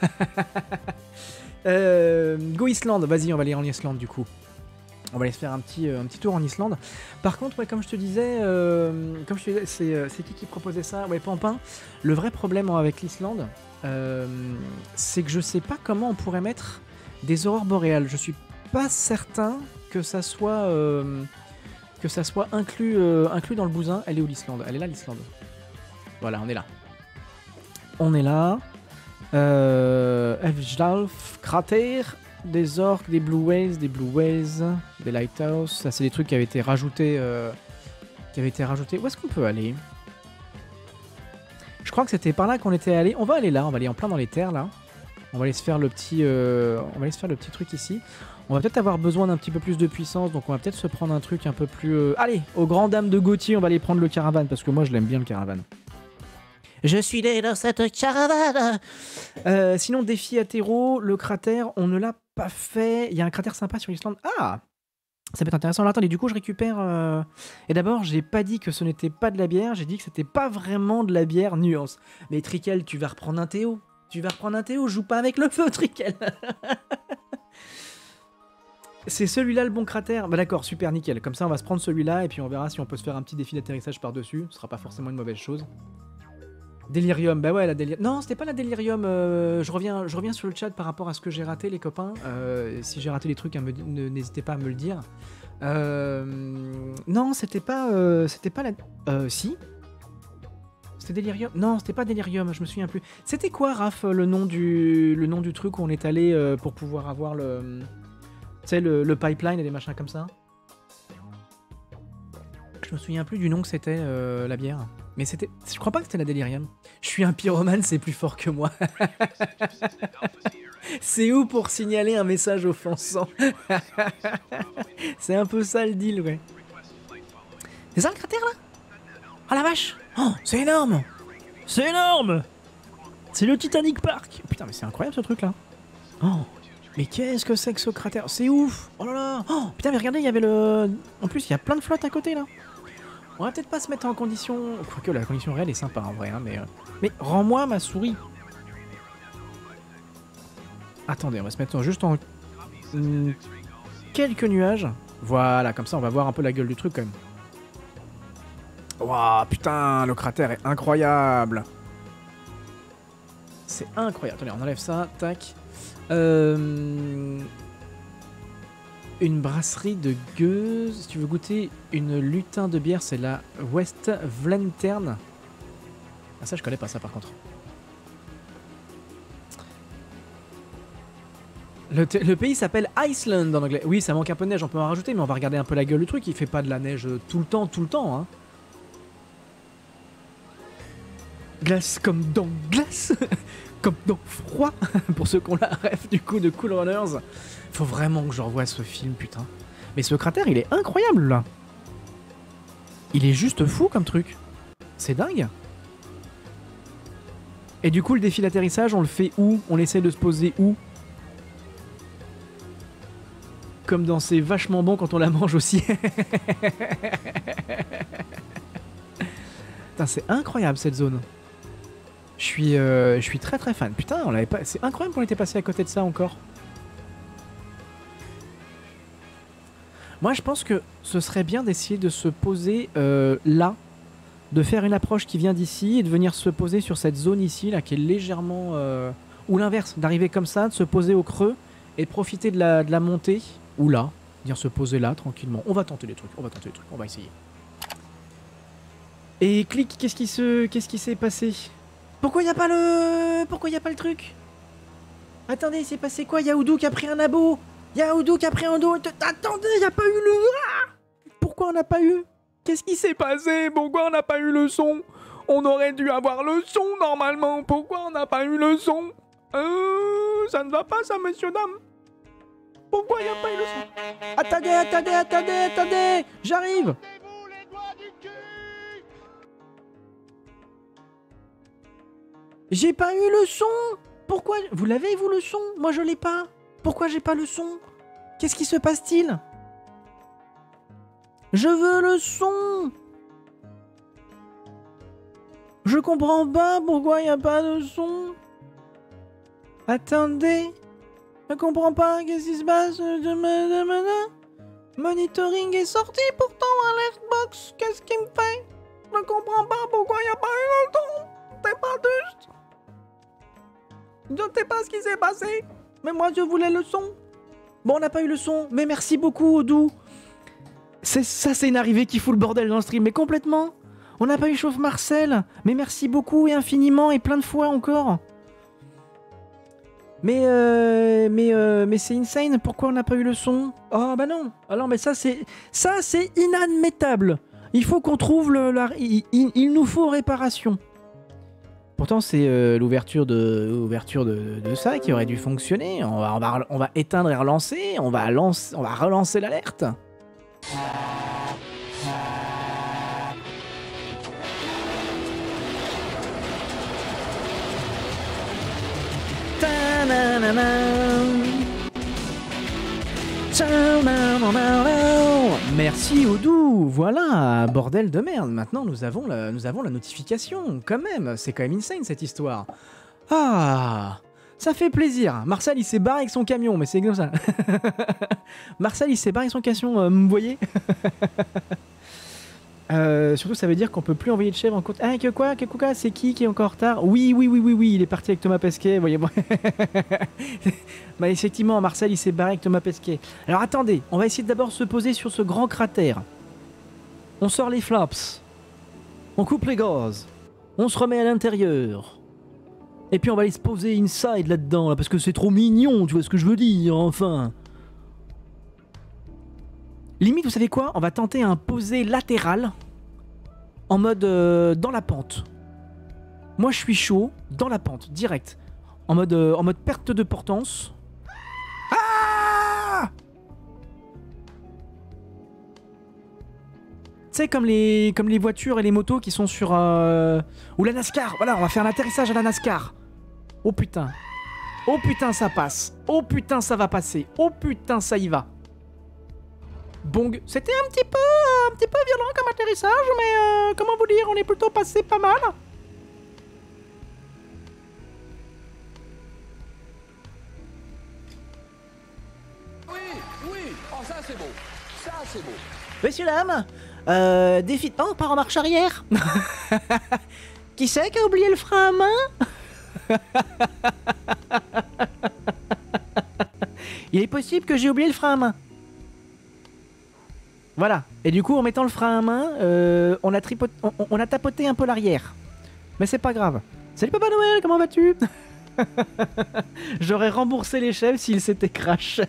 Euh, go Islande, vas-y, on va aller en Islande du coup. On va aller se faire un petit, euh, un petit tour en Islande. Par contre, ouais, comme je te disais, euh, comme je te disais, c'est euh, qui qui proposait ça? Ouais, Pampin. Le vrai problème avec l'Islande, euh, c'est que je sais pas comment on pourrait mettre des aurores boréales. Je suis pas certain que ça soit, euh, que ça soit inclus, euh, inclus dans le bousin. Elle est où l'Islande? Elle est là l'Islande. Voilà, on est là. On est là. Euh, Elfjalf, cratère, des orques, des blue whales, des blue whales, des lighthouse. Ça, c'est des trucs qui avaient été rajoutés. Euh, qui avaient été rajoutés. Où est-ce qu'on peut aller? Je crois que c'était par là qu'on était allé. On va aller là. On va aller en plein dans les terres là. On va aller se faire le petit. Euh, on va aller se faire le petit truc ici. On va peut-être avoir besoin d'un petit peu plus de puissance, donc on va peut-être se prendre un truc un peu plus. Euh... Allez, aux grandes dames de Gauthier, on va aller prendre le caravane parce que moi, je l'aime bien le caravane. Je suis né dans cette caravane. euh, Sinon, défi athéro, le cratère, on ne l'a pas fait. Il y a un cratère sympa sur l'Islande. Ah, ça peut être intéressant. Alors, attendez, du coup, je récupère... Euh... Et d'abord, j'ai pas dit que ce n'était pas de la bière. J'ai dit que c'était pas vraiment de la bière, nuance. Mais Trickel, tu vas reprendre un Théo. Tu vas reprendre un Théo, joue pas avec le feu, Trickel. C'est celui-là le bon cratère. Bah d'accord, super, nickel. Comme ça, on va se prendre celui-là et puis on verra si on peut se faire un petit défi d'atterrissage par-dessus. Ce sera pas forcément une mauvaise chose. Delirium, bah ouais, la Delirium. Non, c'était pas la Delirium. Euh, je, reviens, je reviens sur le chat par rapport à ce que j'ai raté, les copains. Euh, si j'ai raté les trucs, hein, n'hésitez pas à me le dire. Euh, non, c'était pas, euh, c'était pas la. Euh, si. C'était Delirium. Non, c'était pas Delirium. Je me souviens plus. C'était quoi, Raph, le nom du, le nom du truc où on est allé euh, pour pouvoir avoir le, tu sais, le, le pipeline et des machins comme ça. Je me souviens plus du nom que c'était euh, la bière. Mais c'était... Je crois pas que c'était la Delirium. Je suis un pyromane, c'est plus fort que moi. C'est où pour signaler un message offensant? C'est un peu ça le deal, ouais. C'est ça le cratère, là? Oh la vache! Oh, c'est énorme! C'est énorme! C'est le Titanic Park! Putain, mais c'est incroyable ce truc-là. Oh, mais qu'est-ce que c'est que ce cratère? C'est ouf! Oh là là! Oh, putain, mais regardez, il y avait le... En plus, il y a plein de flottes à côté, là. On va peut-être pas se mettre en condition... Quoique, la condition réelle est sympa, en vrai, hein, mais... Euh... Mais rends-moi ma souris! Attendez, on va se mettre juste en... Hum, quelques nuages. Voilà, comme ça, on va voir un peu la gueule du truc, quand même. Waouh, putain, le cratère est incroyable! C'est incroyable. Attendez, on enlève ça, tac. Euh... Une brasserie de gueuse. Si tu veux goûter une lutin de bière, c'est la West Vlantern. Ah, ça, je connais pas ça par contre. Le, le pays s'appelle Iceland en anglais. Oui, ça manque un peu de neige, on peut en rajouter, mais on va regarder un peu la gueule du truc. Il fait pas de la neige tout le temps, tout le temps. Hein. Glace comme dans glace, comme dans froid, pour ceux qui ont la ref du coup de Cool Runners. Faut vraiment que je revoie ce film, putain. Mais ce cratère, il est incroyable, là. Il est juste fou comme truc. C'est dingue. Et du coup, le défi d'atterrissage, on le fait où? On essaie de se poser où? Comme dans C'est vachement bon quand on la mange aussi. Putain, c'est incroyable cette zone. Je suis, euh, je suis très très fan. Putain, on l'avait pas. C'est incroyable qu'on était passé à côté de ça encore. Moi, je pense que ce serait bien d'essayer de se poser euh, là, de faire une approche qui vient d'ici et de venir se poser sur cette zone ici, là, qui est légèrement... Euh, ou l'inverse, d'arriver comme ça, de se poser au creux et de profiter de la, de la montée, ou là, venir se poser là, tranquillement. On va tenter les trucs, on va tenter les trucs, on va essayer. Et clic, qu'est-ce qui se... qu'est-ce qui s'est passé? Pourquoi il n'y a pas le... Pourquoi il n'y a pas le truc? Attendez, c'est passé quoi? Il y a Oudou qui a pris un abo. Il y a Oudou qui a pris un dos. Attendez, il n'y a pas eu le... Pourquoi on n'a pas eu? Qu'est-ce qui s'est passé? Pourquoi on n'a pas eu le son? On aurait dû avoir le son normalement. Pourquoi on n'a pas eu le son? Euh... Ça ne va pas ça, messieurs, dames. Pourquoi il n'y a pas eu le son? Attendez, attendez, attendez, attendez. J'arrive. J'ai pas eu le son. Pourquoi? Vous l'avez, vous, le son? Moi, je l'ai pas. Pourquoi j'ai pas le son? Qu'est-ce qui se passe-t-il? Je veux le son. Je comprends pas pourquoi il n'y a pas de son. Attendez. Je comprends pas. Qu'est-ce qui se passe? Monitoring est sorti pourtant. Alert box. Qu'est-ce qu'il me fait? Je comprends pas pourquoi il n'y a pas eu le son. C'est pas juste. Je ne sais pas ce qui s'est passé. Mais moi, je voulais le son. Bon, on n'a pas eu le son. Mais merci beaucoup, Oudou. Ça, c'est une arrivée qui fout le bordel dans le stream. Mais complètement. On n'a pas eu Chauffe Marcel. Mais merci beaucoup et infiniment et plein de fois encore. Mais, euh, mais, euh, mais c'est insane. Pourquoi on n'a pas eu le son? Oh, bah non. Alors, mais ça, c'est ça, c'est inadmettable. Il faut qu'on trouve le... La, il, il, il nous faut réparation. Pourtant, c'est euh, l'ouverture de, ouverture de, de ça qui aurait dû fonctionner. On va, on va, on va éteindre et relancer. On va, lance, on va relancer l'alerte. Merci Oudou, voilà, bordel de merde, maintenant nous avons la, nous avons la notification, quand même, c'est quand même insane cette histoire. Ah, ça fait plaisir, Marcel il s'est barré avec son camion, mais c'est comme ça. Marcel il s'est barré avec son camion, euh, vous voyez. Euh, surtout ça veut dire qu'on peut plus envoyer de chèvre en compte. Ah que quoi, que quoi, c'est qui qui est encore en retard? Oui oui oui oui oui, il est parti avec Thomas Pesquet, voyez moi. Bah effectivement Marcel il s'est barré avec Thomas Pesquet. Alors attendez, on va essayer d'abord se poser sur ce grand cratère. On sort les flaps. On coupe les gaz. On se remet à l'intérieur. Et puis on va aller se poser inside là-dedans là, parce que c'est trop mignon, tu vois ce que je veux dire, enfin. Limite, vous savez quoi? On va tenter un posé latéral. en mode euh, dans la pente. Moi, je suis chaud, dans la pente, direct. En mode, euh, en mode perte de portance. Ah! Tu sais, comme les, comme les voitures et les motos qui sont sur... Euh, ou la NASCAR. Voilà, on va faire un atterrissage à la NASCAR. Oh putain. Oh putain, ça passe. Oh putain, ça va passer. Oh putain, ça y va. Bong. C'était un petit peu, un petit peu violent comme atterrissage, mais euh, comment vous dire, on est plutôt passé pas mal. Oui, oui. Oh, ça c'est beau. Ça c'est beau. Messieurs, dames, euh, défi... Oh, on part en marche arrière. Qui c'est qui a oublié le frein à main? Il est possible que j'ai oublié le frein à main. Voilà. Et du coup, en mettant le frein à main, euh, on, a tripoté, on, on a tapoté un peu l'arrière. Mais c'est pas grave. Salut Papa Noël, comment vas-tu? J'aurais remboursé les chefs s'ils s'étaient crash.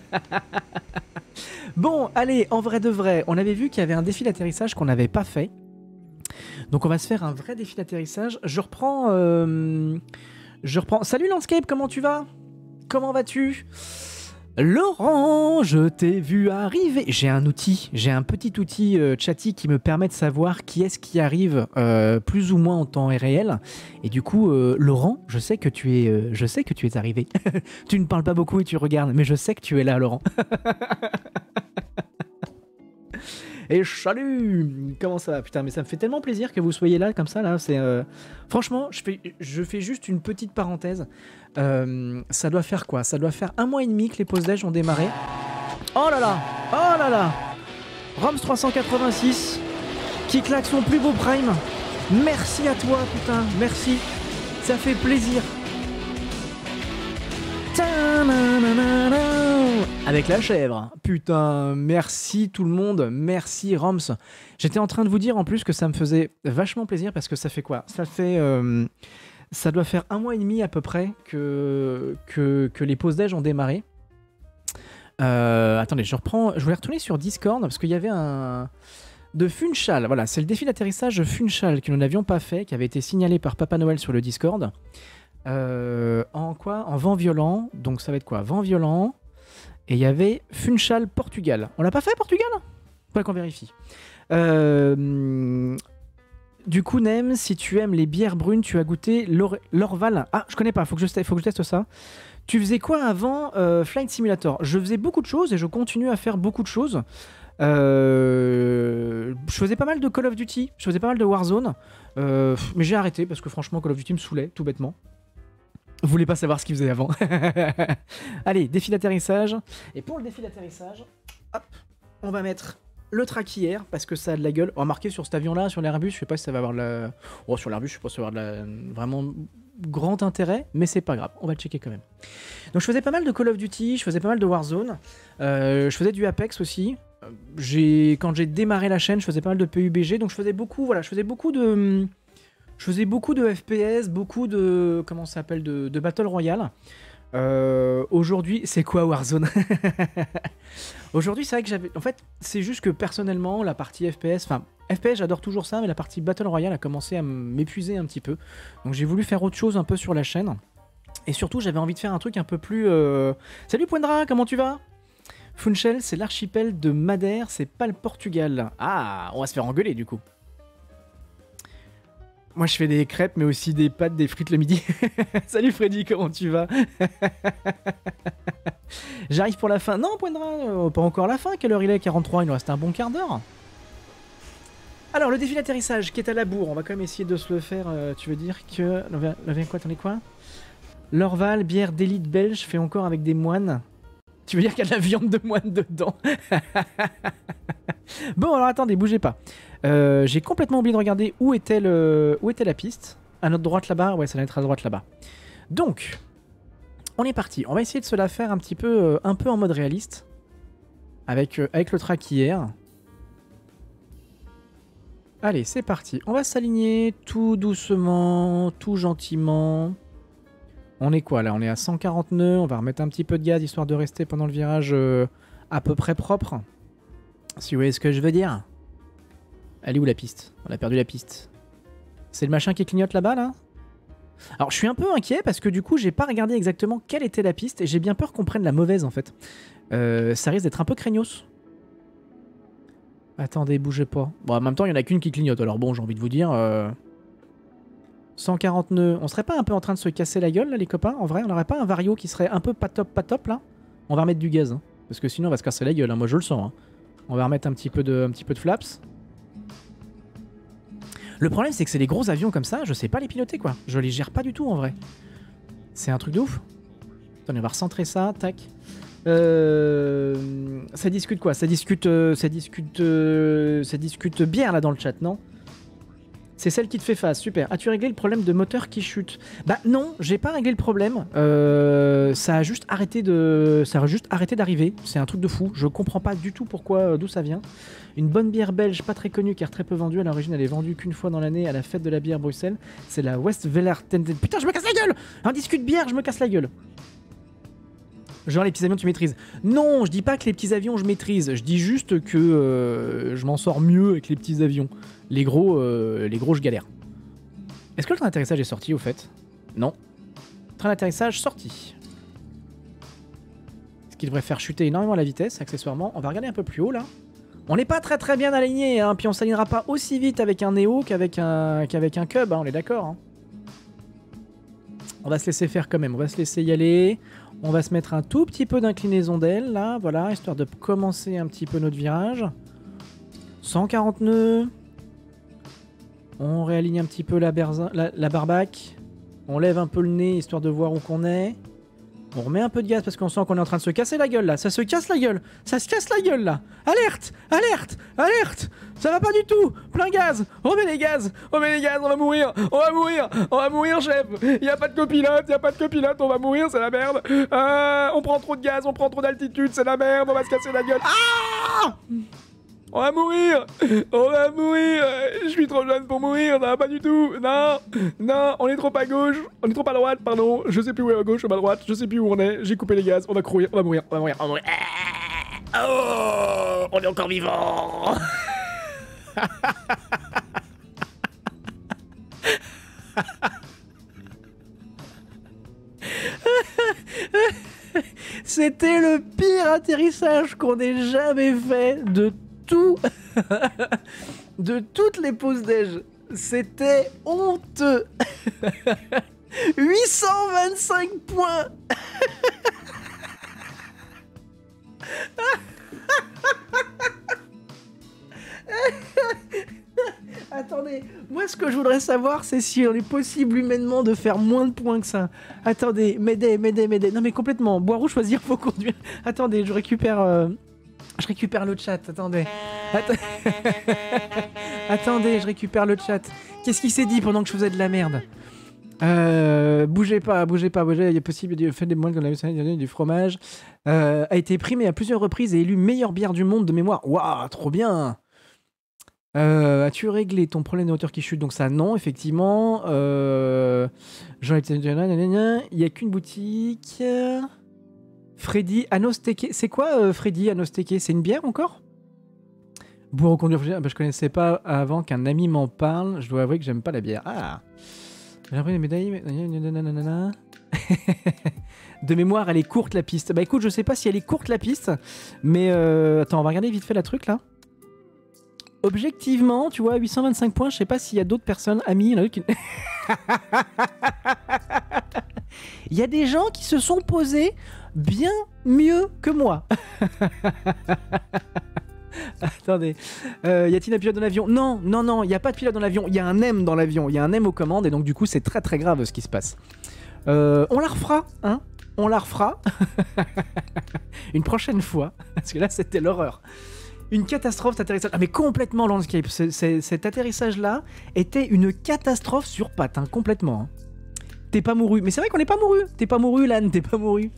Bon, allez, en vrai de vrai, on avait vu qu'il y avait un défi d'atterrissage qu'on n'avait pas fait. Donc on va se faire un vrai défi d'atterrissage. Je reprends... Euh, je reprends... Salut Landscape, comment tu vas? Comment vas-tu? Laurent, je t'ai vu arriver. J'ai un outil, j'ai un petit outil euh, chatty qui me permet de savoir qui est-ce qui arrive euh, plus ou moins en temps réel. Et du coup, euh, Laurent, je sais que tu es, euh, je sais que tu es arrivé. Tu ne parles pas beaucoup et tu regardes, mais je sais que tu es là, Laurent. Et salut! Comment ça va? Putain, mais ça me fait tellement plaisir que vous soyez là, comme ça, là. C'est euh... Franchement, je fais, je fais juste une petite parenthèse. Euh, ça doit faire quoi? Ça doit faire un mois et demi que les pauses déj ont démarré. Oh là là! Oh là là! Roms trois cent quatre-vingt-six qui claque son plus beau prime. Merci à toi, putain. Merci. Ça fait plaisir. Avec la chèvre. Putain, merci tout le monde. Merci Roms. J'étais en train de vous dire en plus que ça me faisait vachement plaisir parce que ça fait quoi? Ça fait... Euh, ça doit faire un mois et demi à peu près que, que, que les pauses déj ont démarré. Euh, attendez, je reprends... Je voulais retourner sur Discord parce qu'il y avait un... De Funchal. Voilà, c'est le défi d'atterrissage Funchal que nous n'avions pas fait, qui avait été signalé par Papa Noël sur le Discord. Euh, en quoi? En vent violent. Donc ça va être quoi? Vent violent. Et il y avait Funchal Portugal. On l'a pas fait Portugal? Pas qu'on vérifie. Euh, du coup, Nem, si tu aimes les bières brunes, tu as goûté l'Orval. Ah, je connais pas, faut que je, faut que je teste ça. Tu faisais quoi avant euh, Flight Simulator? Je faisais beaucoup de choses et je continue à faire beaucoup de choses. Euh, je faisais pas mal de Call of Duty, je faisais pas mal de Warzone. Euh, mais j'ai arrêté parce que franchement, Call of Duty me saoulait, tout bêtement. Vous voulez pas savoir ce qu'il faisait avant. Allez, défi d'atterrissage. Et pour le défi d'atterrissage, hop, on va mettre le traquière parce que ça a de la gueule. Remarquez sur cet avion-là, sur l'Airbus, je sais pas si ça va avoir de la... Oh, sur l'Airbus, je sais pas si ça va avoir de la... vraiment grand intérêt, mais c'est pas grave, on va le checker quand même. Donc je faisais pas mal de Call of Duty, je faisais pas mal de Warzone, euh, je faisais du Apex aussi. J'ai... Quand j'ai démarré la chaîne, je faisais pas mal de P U B G, donc je faisais beaucoup, voilà, je faisais beaucoup de... Je faisais beaucoup de F P S, beaucoup de... Comment ça s'appelle? De, de Battle Royale. Euh, Aujourd'hui, c'est quoi Warzone? Aujourd'hui, c'est vrai que j'avais... En fait, c'est juste que personnellement, la partie F P S... Enfin, F P S, j'adore toujours ça, mais la partie Battle Royale a commencé à m'épuiser un petit peu. Donc j'ai voulu faire autre chose un peu sur la chaîne. Et surtout, j'avais envie de faire un truc un peu plus... Euh... Salut Poindra, comment tu vas? Funchal, c'est l'archipel de Madère, c'est pas le Portugal. Ah, on va se faire engueuler du coup. Moi, je fais des crêpes, mais aussi des pâtes, des frites le midi. Salut Freddy, comment tu vas? J'arrive pour la fin. Non, Poindra, euh, pas encore la fin. Quelle heure il est? quarante-trois, il nous reste un bon quart d'heure. Alors, le défi d'atterrissage qui est à la bourre. On va quand même essayer de se le faire. Euh, tu veux dire que... Là vient quoi? Attendez quoi? L'Orval, bière d'élite belge, fait encore avec des moines. Tu veux dire qu'il y a de la viande de moine dedans? Bon, alors attendez, bougez pas. Euh, J'ai complètement oublié de regarder où était, le... où était la piste. À notre droite là-bas? Ouais, ça va être à droite là-bas. Donc, on est parti. On va essayer de se la faire un petit peu, euh, un peu en mode réaliste. Avec, euh, avec le track hier. Allez, c'est parti. On va s'aligner tout doucement, tout gentiment. On est quoi là? On est à cent quarante nœuds. On va remettre un petit peu de gaz histoire de rester pendant le virage euh, à peu près propre. Si vous voyez ce que je veux dire. Elle est où la piste? On a perdu la piste. C'est le machin qui clignote là-bas, là? Alors, je suis un peu inquiet parce que du coup, j'ai pas regardé exactement quelle était la piste et j'ai bien peur qu'on prenne la mauvaise, en fait. Euh, ça risque d'être un peu craignos. Attendez, bougez pas. Bon, en même temps, il y en a qu'une qui clignote. Alors bon, j'ai envie de vous dire... Euh... cent quarante nœuds. On serait pas un peu en train de se casser la gueule, là, les copains? En vrai, on n'aurait pas un vario qui serait un peu pas top, pas top, là? On va remettre du gaz, hein, parce que sinon, on va se casser la gueule, hein. Moi, je le sens, hein. On va remettre un petit peu de, un petit peu de flaps. Le problème, c'est que c'est les gros avions comme ça, je sais pas les piloter, quoi. Je les gère pas du tout, en vrai. C'est un truc de ouf. Attendez, on va recentrer ça, tac. Euh... Ça discute quoi? Ça discute... Euh, ça discute... Euh, ça discute bière, là, dans le chat, non? C'est celle qui te fait face, super. As-tu réglé le problème de moteur qui chute? Bah non, j'ai pas réglé le problème. Euh, ça a juste arrêté de, ça a juste arrêté d'arriver. C'est un truc de fou. Je comprends pas du tout pourquoi, d'où ça vient. Une bonne bière belge, pas très connue car très peu vendue. À l'origine, elle est vendue qu'une fois dans l'année à la fête de la bière Bruxelles. C'est la Westveller. Putain, je me casse la gueule! Un disque de bière, je me casse la gueule. Genre les petits avions tu maîtrises. Non, je dis pas que les petits avions je maîtrise, je dis juste que euh, je m'en sors mieux avec les petits avions. Les gros, euh, les gros je galère. Est-ce que le train d'atterrissage est sorti au fait? Non. Train d'atterrissage sorti. Ce qui devrait faire chuter énormément la vitesse, accessoirement. On va regarder un peu plus haut là. On n'est pas très très bien aligné, hein, puis on s'alignera pas aussi vite avec un Neo qu'avec un, qu'avec un Cub, hein, on est d'accord. Hein. On va se laisser faire quand même, on va se laisser y aller. On va se mettre un tout petit peu d'inclinaison d'aile, là, voilà, histoire de commencer un petit peu notre virage. cent quarante nœuds. On réaligne un petit peu la, la, la barbaque. On lève un peu le nez, histoire de voir où qu'on est. On remet un peu de gaz parce qu'on sent qu'on est en train de se casser la gueule, là. Ça se casse la gueule. Ça se casse la gueule, là. Alerte! Alerte! Alerte! Ça va pas du tout! Plein gaz! Remets les gaz! Remets les gaz! On va mourir! On va mourir! On va mourir, chef! Y a pas de copilote! Y a pas de copilote! On va mourir! C'est la merde! Euh, on prend trop de gaz! On prend trop d'altitude! C'est la merde! On va se casser la gueule! Ah! On va mourir! On va mourir! Je suis trop jeune pour mourir! Non, pas du tout! Non! Non! On est trop à gauche! On est trop à droite, pardon! Je sais plus où est à gauche, ou à droite, je sais plus où on est, j'ai coupé les gaz, on va courir, on va mourir, on va mourir, on va mourir! Oh! On est encore vivant! C'était le pire atterrissage qu'on ait jamais fait de tout, de toutes les pauses déj. C'était honteux. huit cent vingt-cinq points. Attendez, moi ce que je voudrais savoir c'est si on est possible humainement de faire moins de points que ça. Attendez, m'aider, m'aider, m'aider. Non mais complètement, boire ou choisir, faut conduire. Attendez, je récupère... Euh... Je récupère le chat, attendez. Att... attendez, je récupère le chat. Qu'est-ce qui s'est dit pendant que je faisais de la merde? Euh, bougez pas, bougez pas, bougez. Il est possible de faire des moines comme la du fromage. Euh, a été primé à plusieurs reprises et élu meilleure bière du monde de mémoire. Waouh, trop bien. Euh, As-tu réglé ton problème de hauteur qui chute? Donc ça, non, effectivement. Euh, J'en ai... Il n'y a qu'une boutique. Freddy Anosteke. C'est quoi euh, Freddy Anosteke? C'est une bière encore? Boire au conduire. Bah, je connaissais pas avant qu'un ami m'en parle. Je dois avouer que j'aime pas la bière. Ah. J'ai appris les médailles. De mémoire, elle est courte la piste. Bah écoute, je sais pas si elle est courte la piste, mais euh... attends, on va regarder vite fait la truc là. Objectivement, tu vois, huit cent vingt-cinq points. Je sais pas s'il y a d'autres personnes amies. Là, qui... Il y a des gens qui se sont posés bien mieux que moi. Attendez, euh, y a-t-il un pilote dans l'avion? Non, non, non, il n'y a pas de pilote dans l'avion. Il y a un M dans l'avion. Il y a un M aux commandes et donc du coup c'est très très grave ce qui se passe. Euh, on la refera, hein? On la refera une prochaine fois parce que là c'était l'horreur. Une catastrophe cet atterrissage. Ah mais complètement landscape. C -c cet atterrissage-là était une catastrophe sur pattes, hein, complètement. Hein. T'es pas mouru. Mais c'est vrai qu'on n'est pas mouru. T'es pas mouru, Lan, t'es pas mouru.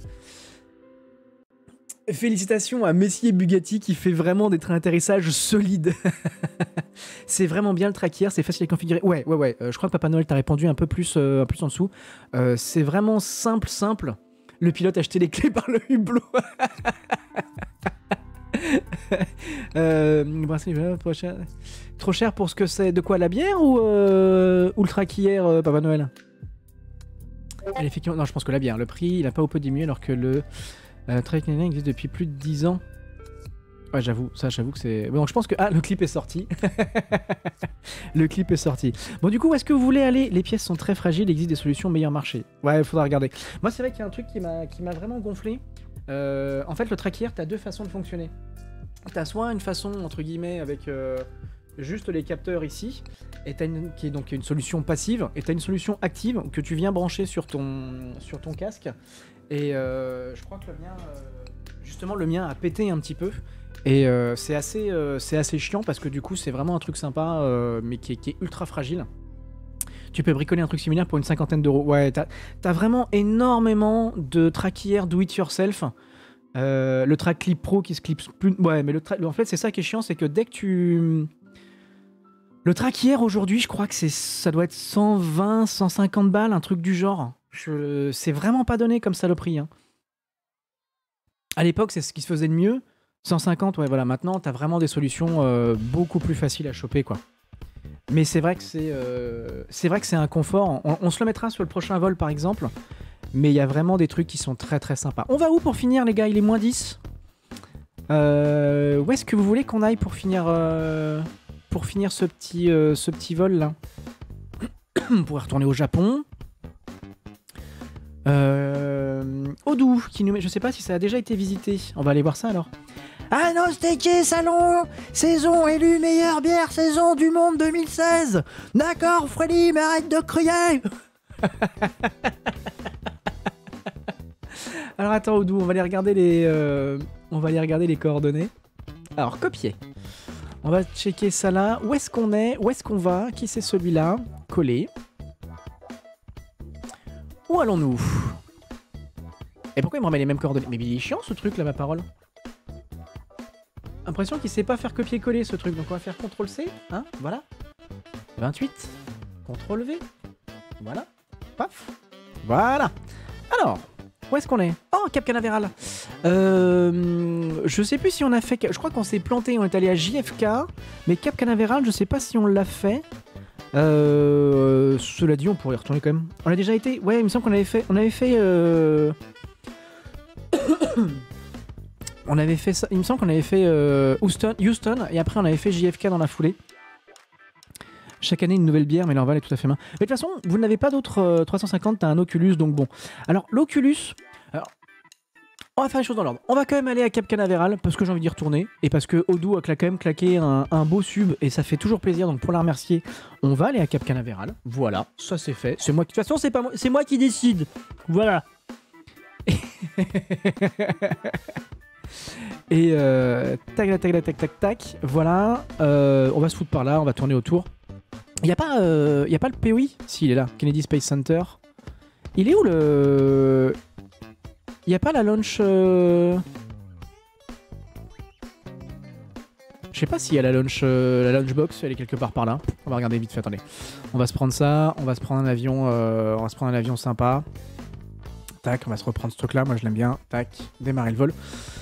Félicitations à Messier Bugatti qui fait vraiment des trains d'atterrissage solides. C'est vraiment bien le tracker, c'est facile à configurer. Ouais, ouais, ouais. Euh, je crois que Papa Noël t'a répondu un peu plus, euh, plus en dessous. Euh, c'est vraiment simple, simple. Le pilote a acheté les clés par le hublot. euh, bracelet, trop cher. Trop cher pour ce que c'est. De quoi, la bière ou euh, ultra cuillère, euh, Papa Noël? Elle, effectivement, non, je pense que la bière. Le prix, il a pas au peu diminué alors que le euh, track canadien existe depuis plus de dix ans. Ouais, j'avoue, ça, j'avoue que c'est. Bon, je pense que. Ah, le clip est sorti. Le clip est sorti. Bon, du coup, où est-ce que vous voulez aller? Les pièces sont très fragiles, il existe des solutions meilleur marché. Ouais, il faudra regarder. Moi, c'est vrai qu'il y a un truc qui m'a qui m'a vraiment gonflé. Euh, en fait, le traquière, t'as deux façons de fonctionner. T'as soit une façon, entre guillemets, avec euh, juste les capteurs ici, et t'as une, qui est donc une solution passive, et t'as une solution active que tu viens brancher sur ton, sur ton casque. Et euh, je crois que le mien, euh, justement, le mien a pété un petit peu. Et euh, c'est assez, euh, c'est assez chiant parce que du coup c'est vraiment un truc sympa euh, mais qui est, qui est ultra fragile. Tu peux bricoler un truc similaire pour une cinquantaine d'euros. Ouais, t'as, t'as vraiment énormément de traquières do it yourself. Euh, le track clip pro qui se clipse plus. Ouais, mais le tra... en fait c'est ça qui est chiant, c'est que dès que tu. Le traquière aujourd'hui, je crois que c'est, ça doit être cent vingt, cent cinquante balles, un truc du genre. Je... C'est vraiment pas donné comme saloperie. Hein. À l'époque, c'est ce qui se faisait de mieux. cent cinquante, ouais, voilà. Maintenant, t'as vraiment des solutions euh, beaucoup plus faciles à choper, quoi. Mais c'est vrai que c'est, euh, c'est vrai que c'est un confort. On, on se le mettra sur le prochain vol, par exemple. Mais il y a vraiment des trucs qui sont très très sympas. On va où pour finir, les gars? Il est moins dix. Euh, où est-ce que vous voulez qu'on aille pour finir, euh, pour finir ce petit, euh, ce petit vol là? On pourrait retourner au Japon. Euh, Odu, qui nous met... je sais pas si ça a déjà été visité. On va aller voir ça alors. Anostéké Salon, saison élue meilleure bière saison du monde deux mille seize. D'accord, Freddy, mais arrête de crier. Alors attends, Odu, on va aller regarder les, euh, on va aller regarder les coordonnées. Alors copier. On va checker ça là. Où est-ce qu'on est? Où est-ce qu'on va? Qui c'est celui-là? Coller. Où allons-nous? Et pourquoi il me remet les mêmes coordonnées? Mais il est chiant ce truc là, ma parole. Impression qu'il sait pas faire copier-coller ce truc. Donc on va faire contrôle C. Hein, voilà. vingt-huit. contrôle V. Voilà. Paf. Voilà. Alors, où est-ce qu'on est? Oh, Cap Canaveral. Euh, je sais plus si on a fait... Je crois qu'on s'est planté, on est allé à J F K. Mais Cap Canaveral, je sais pas si on l'a fait. Euh, cela dit, on pourrait y retourner quand même. On a déjà été... Ouais, il me semble qu'on avait fait... On avait fait... Euh... on avait fait ça... Il me semble qu'on avait fait euh, Houston, Houston, et après on avait fait J F K dans la foulée. Chaque année, une nouvelle bière, mais l'envol est tout à fait main. Mais de toute façon, vous n'avez pas d'autres euh, trois cent cinquante, t'as un Oculus, donc bon. Alors, l'Oculus... Alors, on va faire les choses dans l'ordre. On va quand même aller à Cap Canaveral, parce que j'ai envie d'y retourner, et parce que Odu a quand même claqué un, un beau sub, et ça fait toujours plaisir, donc pour la remercier, on va aller à Cap Canaveral. Voilà, ça c'est fait. C'est moi qui... De toute façon, c'est pas moi, c'est moi qui décide. Voilà. Et euh, tac, tac, tac, tac, tac, voilà. Euh, on va se foutre par là, on va tourner autour. Il n'y a pas, euh, y a pas le P O I? Si, il est là. Kennedy Space Center. Il est où le... Il n'y a pas la launch... Euh... Je sais pas s'il y a la launch, euh, la launch box, elle est quelque part par là. On va regarder vite fait, attendez. On va se prendre ça, on va se prendre un avion, euh, on va se prendre un avion sympa. Tac, on va se reprendre ce truc là, moi je l'aime bien. Tac, démarrer le vol.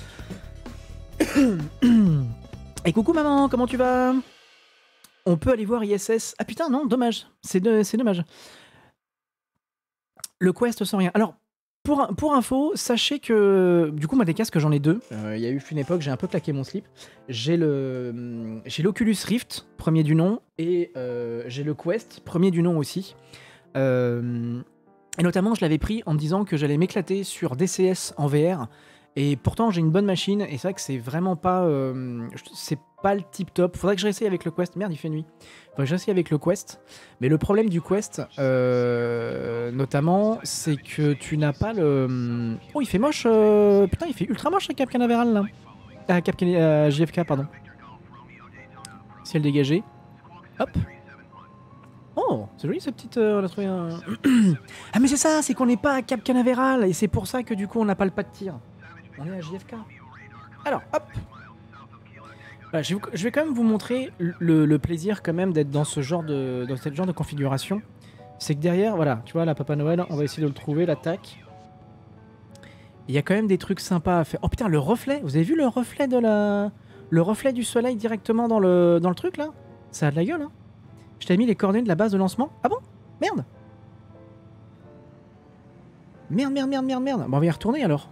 Et coucou maman, comment tu vas? On peut aller voir I S S. Ah putain, non, dommage. C'est de, c'est dommage. Le Quest sans rien. Alors, pour, pour info, sachez que... Du coup, moi, des casques, j'en ai deux. Il euh, y a eu une époque, j'ai un peu claqué mon slip. J'ai le, j'ai l'Oculus Rift, premier du nom, et euh, j'ai le Quest, premier du nom aussi. Euh, et notamment, je l'avais pris en me disant que j'allais m'éclater sur D C S en V R. Et pourtant, j'ai une bonne machine, et c'est vrai que c'est vraiment pas... Euh, c'est pas le tip top. Faudrait que je réessaye avec le Quest. Merde, il fait nuit. Faudrait que je réessaye avec le Quest. Mais le problème du Quest, euh, notamment, c'est que tu n'as pas le... Oh, il fait moche. Euh... Putain, il fait ultra moche à Cap Canaveral, là. À Cap Can... à J F K, pardon. Ciel dégagé. Hop. Oh, c'est joli, cette petite... Euh, on a trouvé un... Ah, mais c'est ça, c'est qu'on n'est pas à Cap Canaveral. Et c'est pour ça que, du coup, on n'a pas le pas de tir. On est à J F K. Alors, hop. Voilà, je, vais, je vais quand même vous montrer le, le plaisir quand même d'être dans ce genre de dans ce genre de configuration. C'est que derrière, voilà, tu vois, la Papa Noël, on va essayer de le trouver, l'attaque. Il y a quand même des trucs sympas à faire. Oh putain, le reflet, vous avez vu le reflet de la Le reflet du soleil directement dans le, dans le truc là, ça a de la gueule hein. Je t'avais mis les coordonnées de la base de lancement. Ah bon? Merde. Merde, merde, merde, merde, merde. Bon, on va y retourner alors.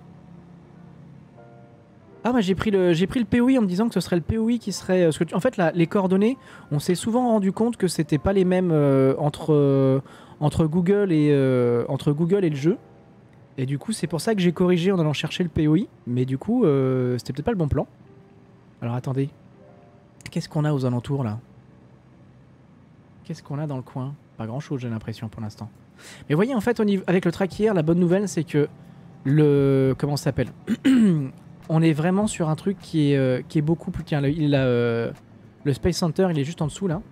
Ah, bah j'ai pris, le, j'ai pris le P O I en me disant que ce serait le P O I qui serait... Parce que, tu, en fait, la, les coordonnées, on s'est souvent rendu compte que c'était pas les mêmes euh, entre, euh, entre, Google et, euh, entre Google et le jeu. Et du coup, c'est pour ça que j'ai corrigé en allant chercher le P O I. Mais du coup, euh, c'était peut-être pas le bon plan. Alors, attendez. Qu'est-ce qu'on a aux alentours, là? Qu'est-ce qu'on a dans le coin? Pas grand-chose, j'ai l'impression, pour l'instant. Mais voyez, en fait, au niveau, avec le tracker, la bonne nouvelle, c'est que le... Comment ça s'appelle? On est vraiment sur un truc qui est, euh, qui est beaucoup plus... Tiens, le, il a, euh, le Space Center, il est juste en dessous, là.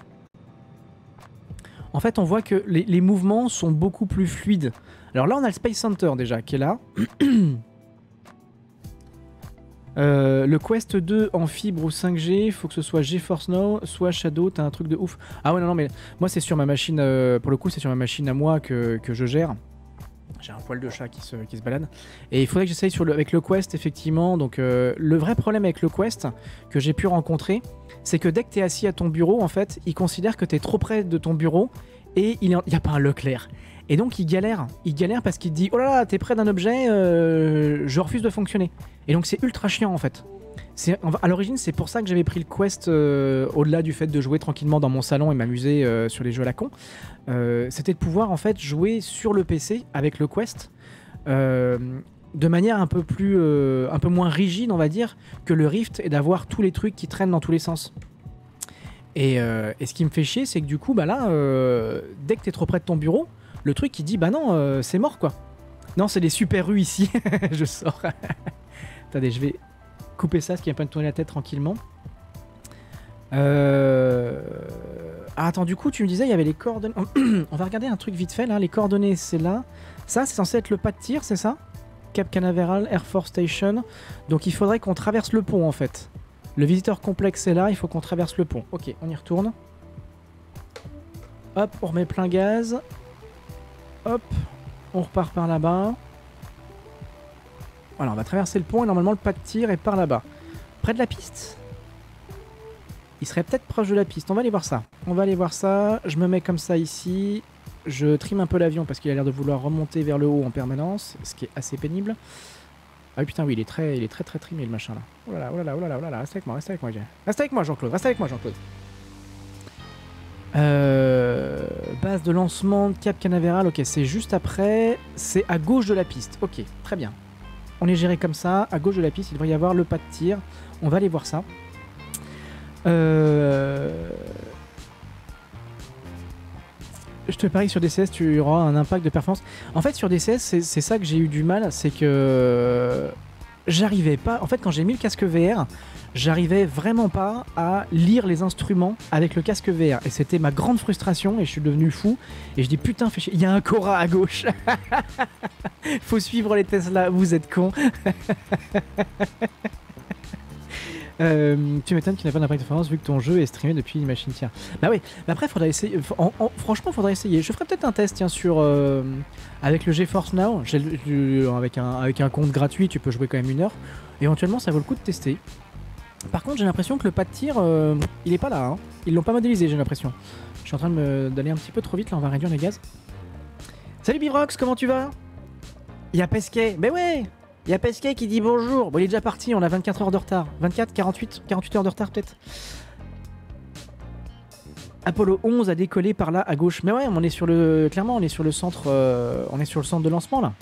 En fait, on voit que les, les mouvements sont beaucoup plus fluides. Alors là, on a le Space Center, déjà, qui est là. euh, le Quest deux en fibre ou cinq G, il faut que ce soit GeForce Now, soit Shadow, t'as un truc de ouf. Ah ouais, non, non, mais moi, c'est sur ma machine... Euh, pour le coup, c'est sur ma machine à moi que, que je gère. J'ai un poil de chat qui se, qui se balade. Et il faudrait que j'essaye sur le, avec le Quest, effectivement. Donc, euh, le vrai problème avec le Quest que j'ai pu rencontrer, c'est que dès que tu es assis à ton bureau, en fait, il considère que tu es trop près de ton bureau et il n'y a pas un Leclerc. Et donc, il galère. Il galère parce qu'il te dit « Oh là là, t'es près d'un objet, euh, je refuse de fonctionner. » Et donc, c'est ultra chiant, en fait. À l'origine, c'est pour ça que j'avais pris le Quest, euh, au-delà du fait de jouer tranquillement dans mon salon et m'amuser euh, sur les jeux à la con. Euh, C'était de pouvoir en fait jouer sur le P C avec le Quest euh, de manière un peu, plus, euh, un peu moins rigide, on va dire, que le Rift et d'avoir tous les trucs qui traînent dans tous les sens. Et, euh, et ce qui me fait chier, c'est que du coup, bah là, euh, dès que tu es trop près de ton bureau, le truc il dit bah non, euh, c'est mort quoi. Non, c'est des super rues ici. Je sors. Attendez, je vais couper ça, ce qui va pas me tourner la tête tranquillement. Euh... Ah, attends, du coup, tu me disais, il y avait les coordonnées. On va regarder un truc vite fait, là. Les coordonnées, c'est là. Ça, c'est censé être le pas de tir, c'est ça? Cap Canaveral, Air Force Station. Donc, il faudrait qu'on traverse le pont, en fait. Le visiteur complexe est là, il faut qu'on traverse le pont. Ok, on y retourne. Hop, on remet plein gaz. Hop, on repart par là-bas. Voilà, on va traverser le pont et normalement le pas de tir est par là-bas. Près de la piste? Il serait peut-être proche de la piste. On va aller voir ça. On va aller voir ça. Je me mets comme ça ici. Je trime un peu l'avion parce qu'il a l'air de vouloir remonter vers le haut en permanence, ce qui est assez pénible. Ah oui, putain, oui, il est très, il est très très trimé le machin là. Oh là là, oh là là, oh là là, oh là là, reste avec moi, reste avec moi, reste avec moi Jean-Claude, reste avec moi Jean-Claude. Euh, base de lancement de Cap Canaveral, ok, c'est juste après, c'est à gauche de la piste, ok, très bien. On est géré comme ça, à gauche de la piste, il devrait y avoir le pas de tir, on va aller voir ça. Euh... Je te parie que sur D C S, tu auras un impact de performance. En fait, sur D C S, c'est ça que j'ai eu du mal, c'est que j'arrivais pas... En fait, quand j'ai mis le casque V R, j'arrivais vraiment pas à lire les instruments avec le casque V R. Et c'était ma grande frustration et je suis devenu fou. Et je dis putain, fais chier, il y a un Cora à gauche. Faut suivre les Tesla, vous êtes cons. Euh, tu m'étonnes qu'il n'y a pas d'impact de performance vu que ton jeu est streamé depuis une machine tiers. Bah oui, mais après faudrait essayer. En, en, franchement, faudrait essayer. Je ferai peut-être un test tiens, sur euh, avec le GeForce Now. Avec un, avec un compte gratuit, tu peux jouer quand même une heure. Éventuellement, ça vaut le coup de tester. Par contre, j'ai l'impression que le pas de tir, euh, il est pas là. Hein. Ils l'ont pas modélisé, j'ai l'impression. Je suis en train d'aller un petit peu trop vite. Là, on va réduire les gaz. Salut Bivrox, comment tu vas? Il y a Pesquet. Mais ouais. Il y a Pesquet qui dit bonjour. Bon, il est déjà parti, on a vingt-quatre heures de retard. vingt-quatre, quarante-huit, quarante-huit heures de retard peut-être. Apollo onze a décollé par là à gauche. Mais ouais, on est sur le. Clairement, on est sur le centre. Euh, on est sur le centre de lancement là.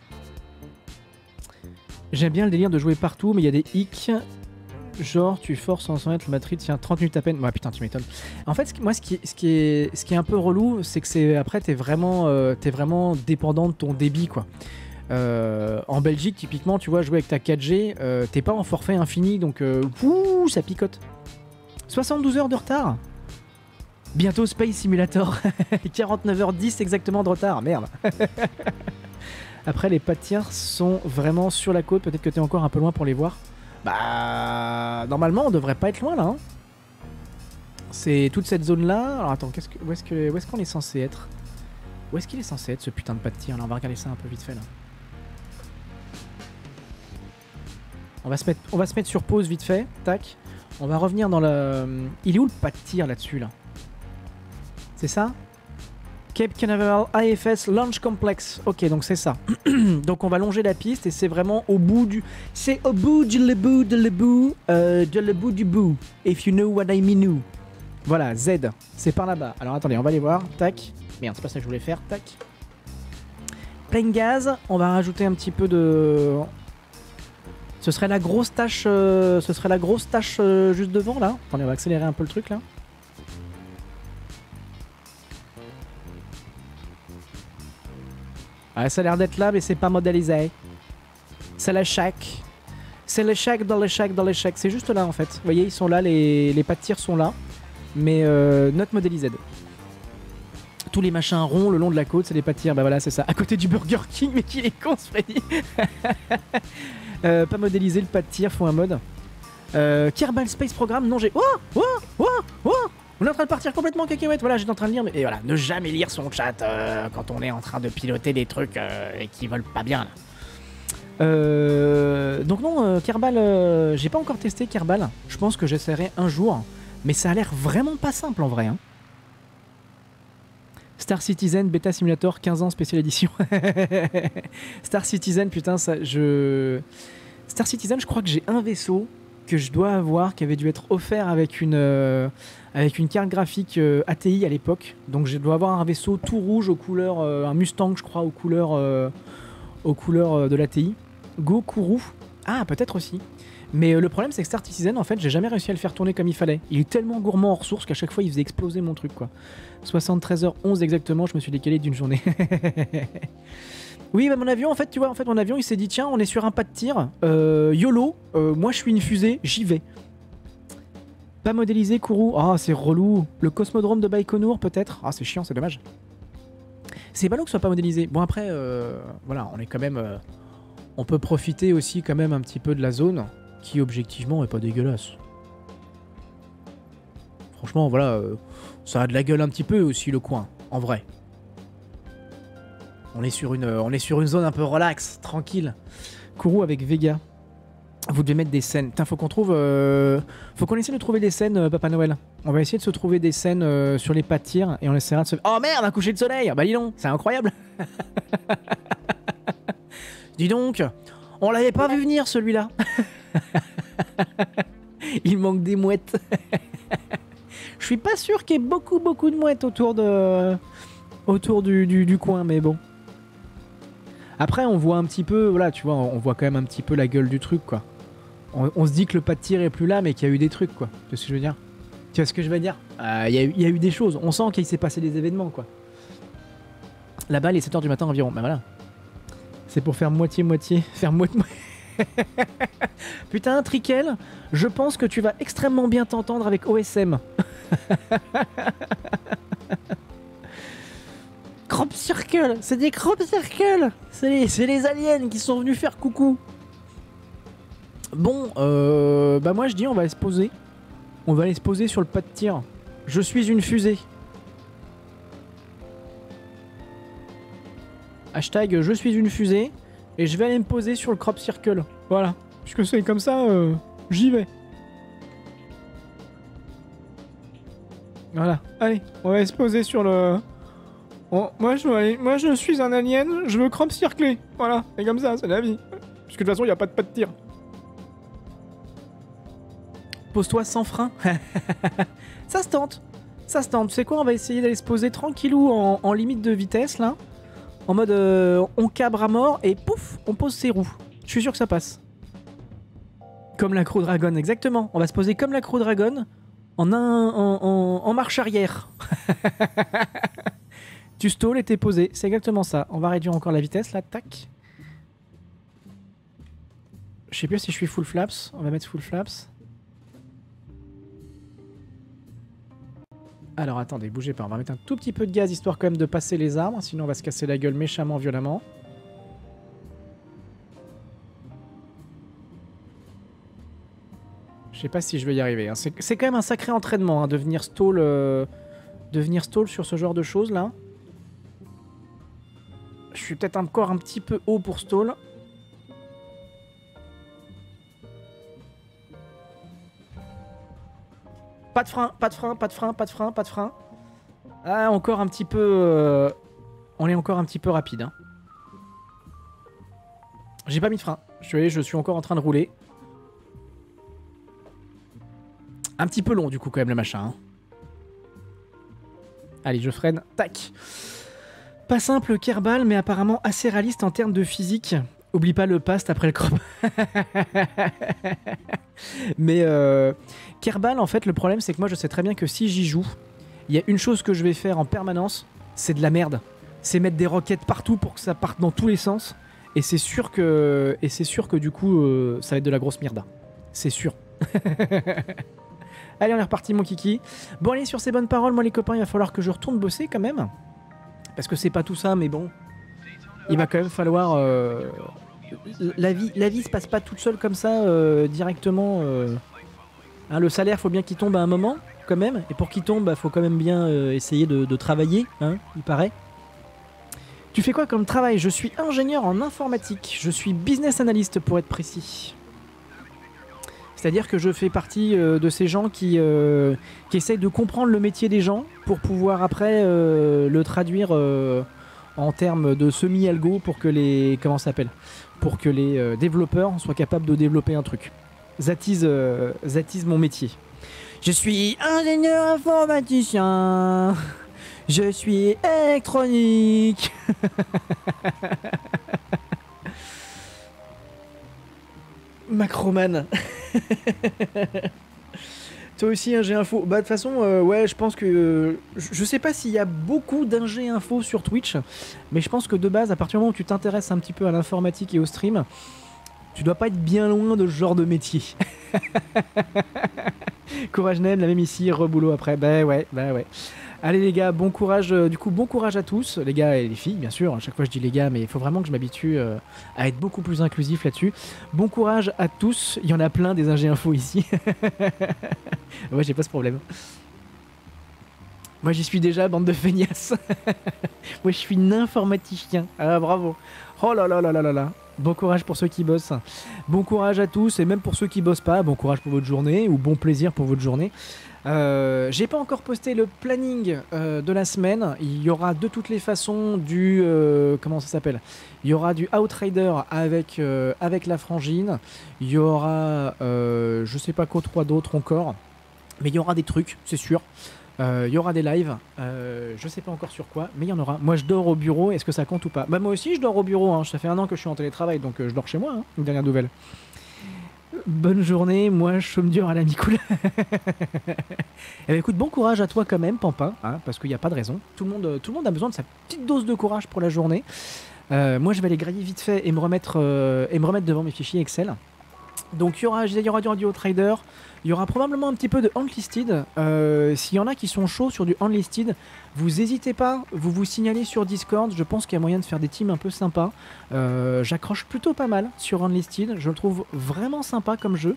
J'aime bien le délire de jouer partout, mais il y a des hicks. Genre, tu forces en cent mètres, le Matrix tient trente minutes à peine. Ouais, putain, tu m'étonnes. En fait, moi, ce qui, ce qui, est, ce qui est un peu relou, c'est que c'est après, t'es vraiment, euh, t'es vraiment dépendant de ton débit, quoi. Euh, en Belgique, typiquement, tu vois, jouer avec ta quatre G, euh, t'es pas en forfait infini, donc euh, ouh, ça picote. soixante-douze heures de retard. Bientôt Space Simulator. quarante-neuf heures dix exactement de retard, merde. Après, les pas de tir sont vraiment sur la côte, peut-être que t'es encore un peu loin pour les voir. Bah, normalement, on devrait pas être loin là. Hein. C'est toute cette zone-là. Alors attends, qu'est-ce que, où est-ce que, où est-ce qu'on est censé être? Où est-ce qu'il est censé être ce putain de pas de tir là? On va regarder ça un peu vite fait là. On va se mettre, on va se mettre sur pause vite fait. Tac. On va revenir dans le... Il est où le pas de tir là-dessus, là, c'est ça? Cape Canaveral I F S Launch Complex. Ok, donc c'est ça. Donc on va longer la piste et c'est vraiment au bout du... C'est au bout du le bout de le bout euh, de le bout du bout. If you know what I mean. Voilà, Z. C'est par là-bas. Alors attendez, on va aller voir. Tac. Merde, c'est pas ça que je voulais faire. Tac. Plein gaz. On va rajouter un petit peu de... Ce serait la grosse tâche... Euh... Ce serait la grosse tâche euh, juste devant, là. Attendez, on va accélérer un peu le truc, là. Ouais, ça a l'air d'être là, mais c'est pas modélisé. C'est l'échec. C'est l'échec dans l'échec dans l'échec. C'est juste là, en fait. Vous voyez, ils sont là, les, les pas de tir sont là. Mais euh, not modélisé. Tous les machins ronds le long de la côte, c'est des pas de tir. Bah voilà, c'est ça. À côté du Burger King, mais qui est con, ce Freddy. euh, Pas modélisé, le pas de tir, faut un mode. Euh, Kerbal Space Program, non, j'ai... Oh, oh, oh, oh. On est en train de partir complètement cacahuète. Voilà, j'étais en train de lire, mais et voilà, ne jamais lire son chat euh, quand on est en train de piloter des trucs euh, et qui volent pas bien là. Euh, donc non, euh, Kerbal, euh, j'ai pas encore testé Kerbal. Je pense que j'essaierai un jour, mais ça a l'air vraiment pas simple en vrai. Hein. Star Citizen Beta Simulator quinze ans spécial édition. Star Citizen, putain, ça, je... Star Citizen, je crois que j'ai un vaisseau que je dois avoir, qui avait dû être offert avec une, euh, avec une carte graphique euh, A T I à l'époque. Donc je dois avoir un vaisseau tout rouge aux couleurs, euh, un Mustang je crois, aux couleurs, euh, aux couleurs euh, de l'A T I. Go Kourou. Ah, peut-être aussi. Mais euh, le problème c'est que Star Citizen, en fait, j'ai jamais réussi à le faire tourner comme il fallait. Il est tellement gourmand en ressources qu'à chaque fois il faisait exploser mon truc, quoi. soixante-treize heures onze exactement, je me suis décalé d'une journée. Oui, bah mon avion, en fait, tu vois, en fait, mon avion, il s'est dit, tiens, on est sur un pas de tir, euh, YOLO, euh, moi je suis une fusée, j'y vais. Pas modélisé, Kourou. Ah, oh, c'est relou. Le cosmodrome de Baïkonour, peut-être. Ah, c'est chiant, c'est dommage. C'est ballot que ce soit pas modélisé. Bon, après, euh, voilà, on est quand même... Euh, on peut profiter aussi quand même un petit peu de la zone, qui objectivement est pas dégueulasse. Franchement, voilà, euh, ça a de la gueule un petit peu aussi, le coin, en vrai. On est sur une, on est sur une zone un peu relax, tranquille. Kourou avec Vega. Vous devez mettre des scènes. Putain, faut qu'on trouve... Euh... Faut qu'on essaie de trouver des scènes, euh, Papa Noël. On va essayer de se trouver des scènes euh, sur les pas de tir et on essaiera de se... Oh merde, un coucher de soleil. Bah dis donc, c'est incroyable. Dis donc, on l'avait pas vu venir celui-là. Il manque des mouettes. Je suis pas sûr qu'il y ait beaucoup, beaucoup de mouettes autour de... Autour du, du, du coin, mais bon. Après, on voit un petit peu, voilà, tu vois, on voit quand même un petit peu la gueule du truc, quoi. On, on se dit que le pas de tir est plus là, mais qu'il y a eu des trucs, quoi. Tu vois ce que je veux dire? Tu vois ce que je veux dire? euh, Il y, y a eu des choses. On sent qu'il s'est passé des événements, quoi. Là-bas, il est sept heures du matin environ. Ben voilà. C'est pour faire moitié-moitié. Faire moitié... Putain, Trickel, je pense que tu vas extrêmement bien t'entendre avec O S M. Crop Circle, c'est des Crop Circle. C'est les, les aliens qui sont venus faire coucou. Bon, euh, bah moi je dis on va aller se poser. On va aller se poser sur le pas de tir. Je suis une fusée. Hashtag je suis une fusée. Et je vais aller me poser sur le Crop Circle. Voilà. Puisque c'est comme ça, euh, j'y vais. Voilà. Allez, on va aller se poser sur le... Bon, moi, je veux aller... moi je suis un alien, je veux Crop Circler. Voilà. Et comme ça, c'est la vie. Puisque de toute façon, il n'y a pas de pas de tir. Pose-toi sans frein. Ça se tente. Ça se tente. Tu sais quoi, on va essayer d'aller se poser tranquillou en, en limite de vitesse, là. En mode, euh, on cabre à mort et pouf, on pose ses roues. Je suis sûr que ça passe. Comme la Crew Dragon, exactement. On va se poser comme la Crew Dragon en, un, en, en, en marche arrière. Tu stalls et t'es posé. C'est exactement ça. On va réduire encore la vitesse, là. Tac. Je sais plus si je suis full flaps. On va mettre full flaps. Alors attendez, bougez pas, on va mettre un tout petit peu de gaz histoire quand même de passer les arbres, sinon on va se casser la gueule méchamment, violemment. Je sais pas si je vais y arriver, hein. C'est quand même un sacré entraînement hein, de venir stall, euh, de venir stall sur ce genre de choses là. Je suis peut-être encore un petit peu haut pour stall. Pas de frein, pas de frein, pas de frein, pas de frein, pas de frein. Ah, encore un petit peu... Euh... On est encore un petit peu rapide. Hein. J'ai pas mis de frein. Je suis, je suis encore en train de rouler. Un petit peu long du coup quand même le machin. Hein. Allez, je freine. Tac. Pas simple Kerbal, mais apparemment assez réaliste en termes de physique. Oublie pas le past après le crop. Mais euh, Kerbal, en fait, le problème, c'est que moi, je sais très bien que si j'y joue, il y a une chose que je vais faire en permanence, c'est de la merde. C'est mettre des roquettes partout pour que ça parte dans tous les sens. Et c'est sûr que, et c'est sûr que du coup, euh, ça va être de la grosse mierda. C'est sûr. Allez, on est reparti, mon kiki. Bon, allez, sur ces bonnes paroles, moi, les copains, il va falloir que je retourne bosser quand même. Parce que c'est pas tout ça, mais bon. Il va quand même falloir... Euh, la vie, la vie se passe pas toute seule comme ça, euh, directement. Euh, hein, le salaire, faut bien qu'il tombe à un moment, quand même. Et pour qu'il tombe, bah, faut quand même bien euh, essayer de, de travailler, hein, il paraît. Tu fais quoi comme travail? Je suis ingénieur en informatique. Je suis business analyst, pour être précis. C'est-à-dire que je fais partie euh, de ces gens qui, euh, qui essayent de comprendre le métier des gens pour pouvoir après euh, le traduire euh, en termes de semi-algo pour que les... Comment ça s'appelle? Pour que les euh, développeurs soient capables de développer un truc. That is, euh, that is mon métier. Je suis ingénieur informaticien. Je suis électronique. Macroman. Toi aussi, ingé info. Bah de toute façon, euh, ouais, je pense que... Euh, je sais pas s'il y a beaucoup d'ingé info sur Twitch, mais je pense que de base, à partir du moment où tu t'intéresses un petit peu à l'informatique et au stream, tu dois pas être bien loin de ce genre de métier. Courage Nem, la même ici, reboulot après. Bah ouais, bah ouais. Allez les gars, bon courage, euh, du coup bon courage à tous, les gars et les filles bien sûr, à chaque fois je dis les gars mais il faut vraiment que je m'habitue euh, à être beaucoup plus inclusif là-dessus. Bon courage à tous, il y en a plein des ingé infos ici. Ouais j'ai pas ce problème. Moi j'y suis déjà, bande de feignasses. Moi je suis un informaticien, ah bravo. Oh là là là là là là. Bon courage pour ceux qui bossent. Bon courage à tous et même pour ceux qui bossent pas, bon courage pour votre journée ou bon plaisir pour votre journée. Euh, j'ai pas encore posté le planning euh, de la semaine. Il y aura de toutes les façons du euh, comment ça s'appelle. Il y aura du Outrider avec euh, avec la frangine. Il y aura euh, je sais pas quoi trois d'autres encore, mais il y aura des trucs, c'est sûr. Euh, il y aura des lives. Euh, je sais pas encore sur quoi, mais il y en aura. Moi je dors au bureau. Est-ce que ça compte ou pas? Bah moi aussi je dors au bureau. Hein. Ça fait un an que je suis en télétravail, donc euh, je dors chez moi. Hein. Une dernière nouvelle. Bonne journée, moi je chôme dur à la Nicolas. Eh bien, écoute, bon courage à toi quand même, Pampin, hein, parce qu'il n'y a pas de raison. Tout le, monde, tout le monde a besoin de sa petite dose de courage pour la journée. Euh, moi je vais aller grailler vite fait et me remettre, euh, et me remettre devant mes fichiers Excel. Donc il y aura, il y aura du Radio Trader, il y aura probablement un petit peu de Unlisted. Euh, S'il y en a qui sont chauds sur du Unlisted, vous n'hésitez pas, vous vous signalez sur Discord. Je pense qu'il y a moyen de faire des teams un peu sympas. Euh, J'accroche plutôt pas mal sur Unlisted, je le trouve vraiment sympa comme jeu.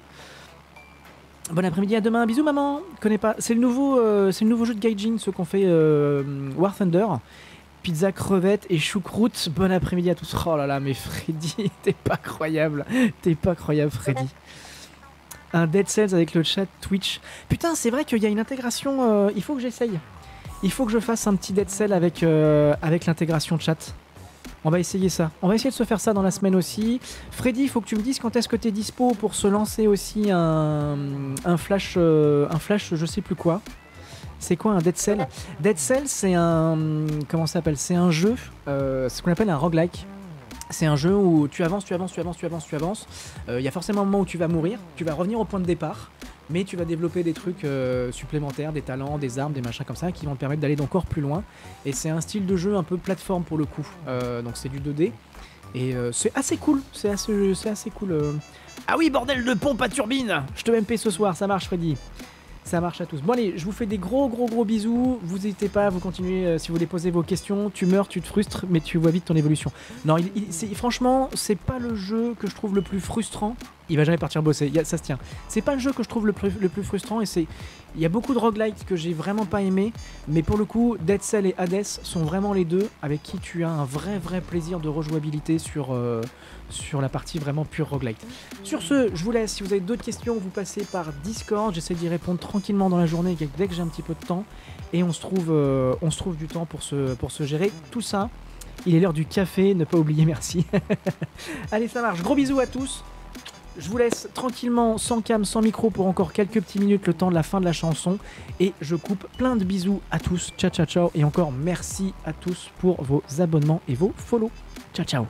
Bon après-midi, à demain, bisous maman. Connais pas, c'est le nouveau, euh, c'est le nouveau jeu de Gaijin, ce qu'on fait euh, War Thunder. Pizza, crevettes et choucroute. Bon après-midi à tous. Oh là là, mais Freddy, t'es pas croyable. T'es pas croyable, Freddy. Un Dead Cells avec le chat Twitch. Putain, c'est vrai qu'il y a une intégration. Euh, il faut que j'essaye. Il faut que je fasse un petit Dead Cell avec, euh, avec l'intégration chat. On va essayer ça. On va essayer de se faire ça dans la semaine aussi. Freddy, il faut que tu me dises quand est-ce que t'es dispo pour se lancer aussi un, un flash. Euh, un flash, je sais plus quoi. C'est quoi un Dead Cell? Dead Cell, c'est un... Comment ça s'appelle? C'est un jeu, euh, c'est ce qu'on appelle un roguelike. C'est un jeu où tu avances, tu avances, tu avances, tu avances, tu avances. Il euh, y a forcément un moment où tu vas mourir, tu vas revenir au point de départ, mais tu vas développer des trucs euh, supplémentaires, des talents, des armes, des machins comme ça, qui vont te permettre d'aller encore plus loin. Et c'est un style de jeu un peu plateforme pour le coup. Euh, donc c'est du deux D. Et euh, c'est assez cool, c'est assez, c'est assez cool. Euh... Ah oui, bordel de pompe à turbine! Je te M P ce soir, ça marche Freddy. Ça marche à tous. Bon allez, je vous fais des gros gros gros bisous. Vous n'hésitez pas, vous continuez euh, si vous voulez poser vos questions. Tu meurs, tu te frustres, mais tu vois vite ton évolution. Non, il, il, franchement, c'est pas le jeu que je trouve le plus frustrant il va jamais partir bosser, y a, ça se tient. C'est pas le jeu que je trouve le plus, le plus frustrant, et c'est... Il y a beaucoup de roguelites que j'ai vraiment pas aimé, mais pour le coup, Dead Cell et Hades sont vraiment les deux avec qui tu as un vrai vrai plaisir de rejouabilité sur, euh, sur la partie vraiment pure roguelite. Sur ce, je vous laisse, si vous avez d'autres questions, vous passez par Discord, j'essaie d'y répondre tranquillement dans la journée dès que j'ai un petit peu de temps, et on se trouve, euh, on se trouve du temps pour se, pour se gérer tout ça. Il est l'heure du café, ne pas oublier, merci. Allez, ça marche, gros bisous à tous. Je vous laisse tranquillement, sans cam, sans micro, pour encore quelques petites minutes, le temps de la fin de la chanson. Et je coupe plein de bisous à tous. Ciao, ciao, ciao. Et encore merci à tous pour vos abonnements et vos follow. Ciao, ciao.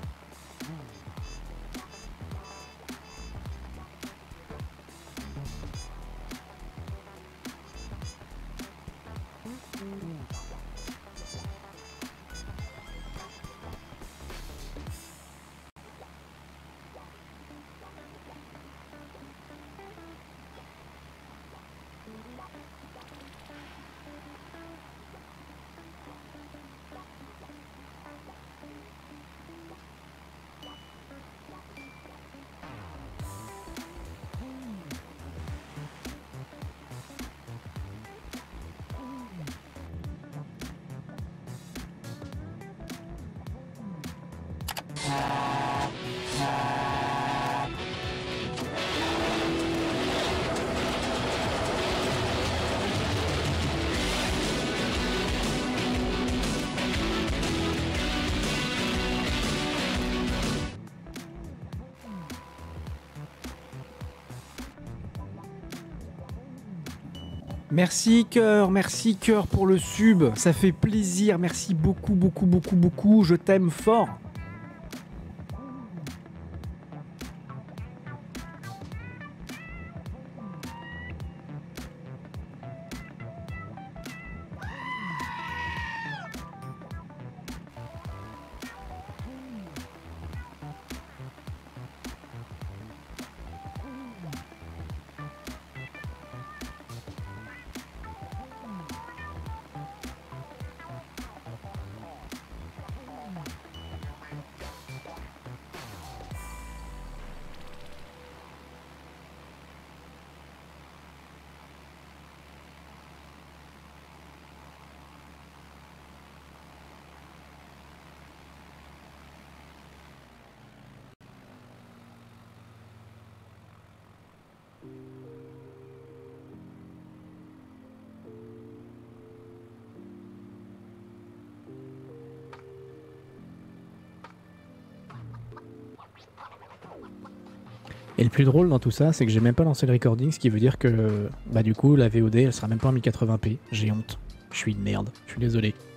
Merci cœur, merci cœur pour le sub, ça fait plaisir, merci beaucoup, beaucoup, beaucoup, beaucoup, je t'aime fort. Et le plus drôle dans tout ça, c'est que j'ai même pas lancé le recording, ce qui veut dire que bah du coup la V O D elle sera même pas en mille quatre-vingts p. J'ai honte. Je suis une merde. Je suis désolé.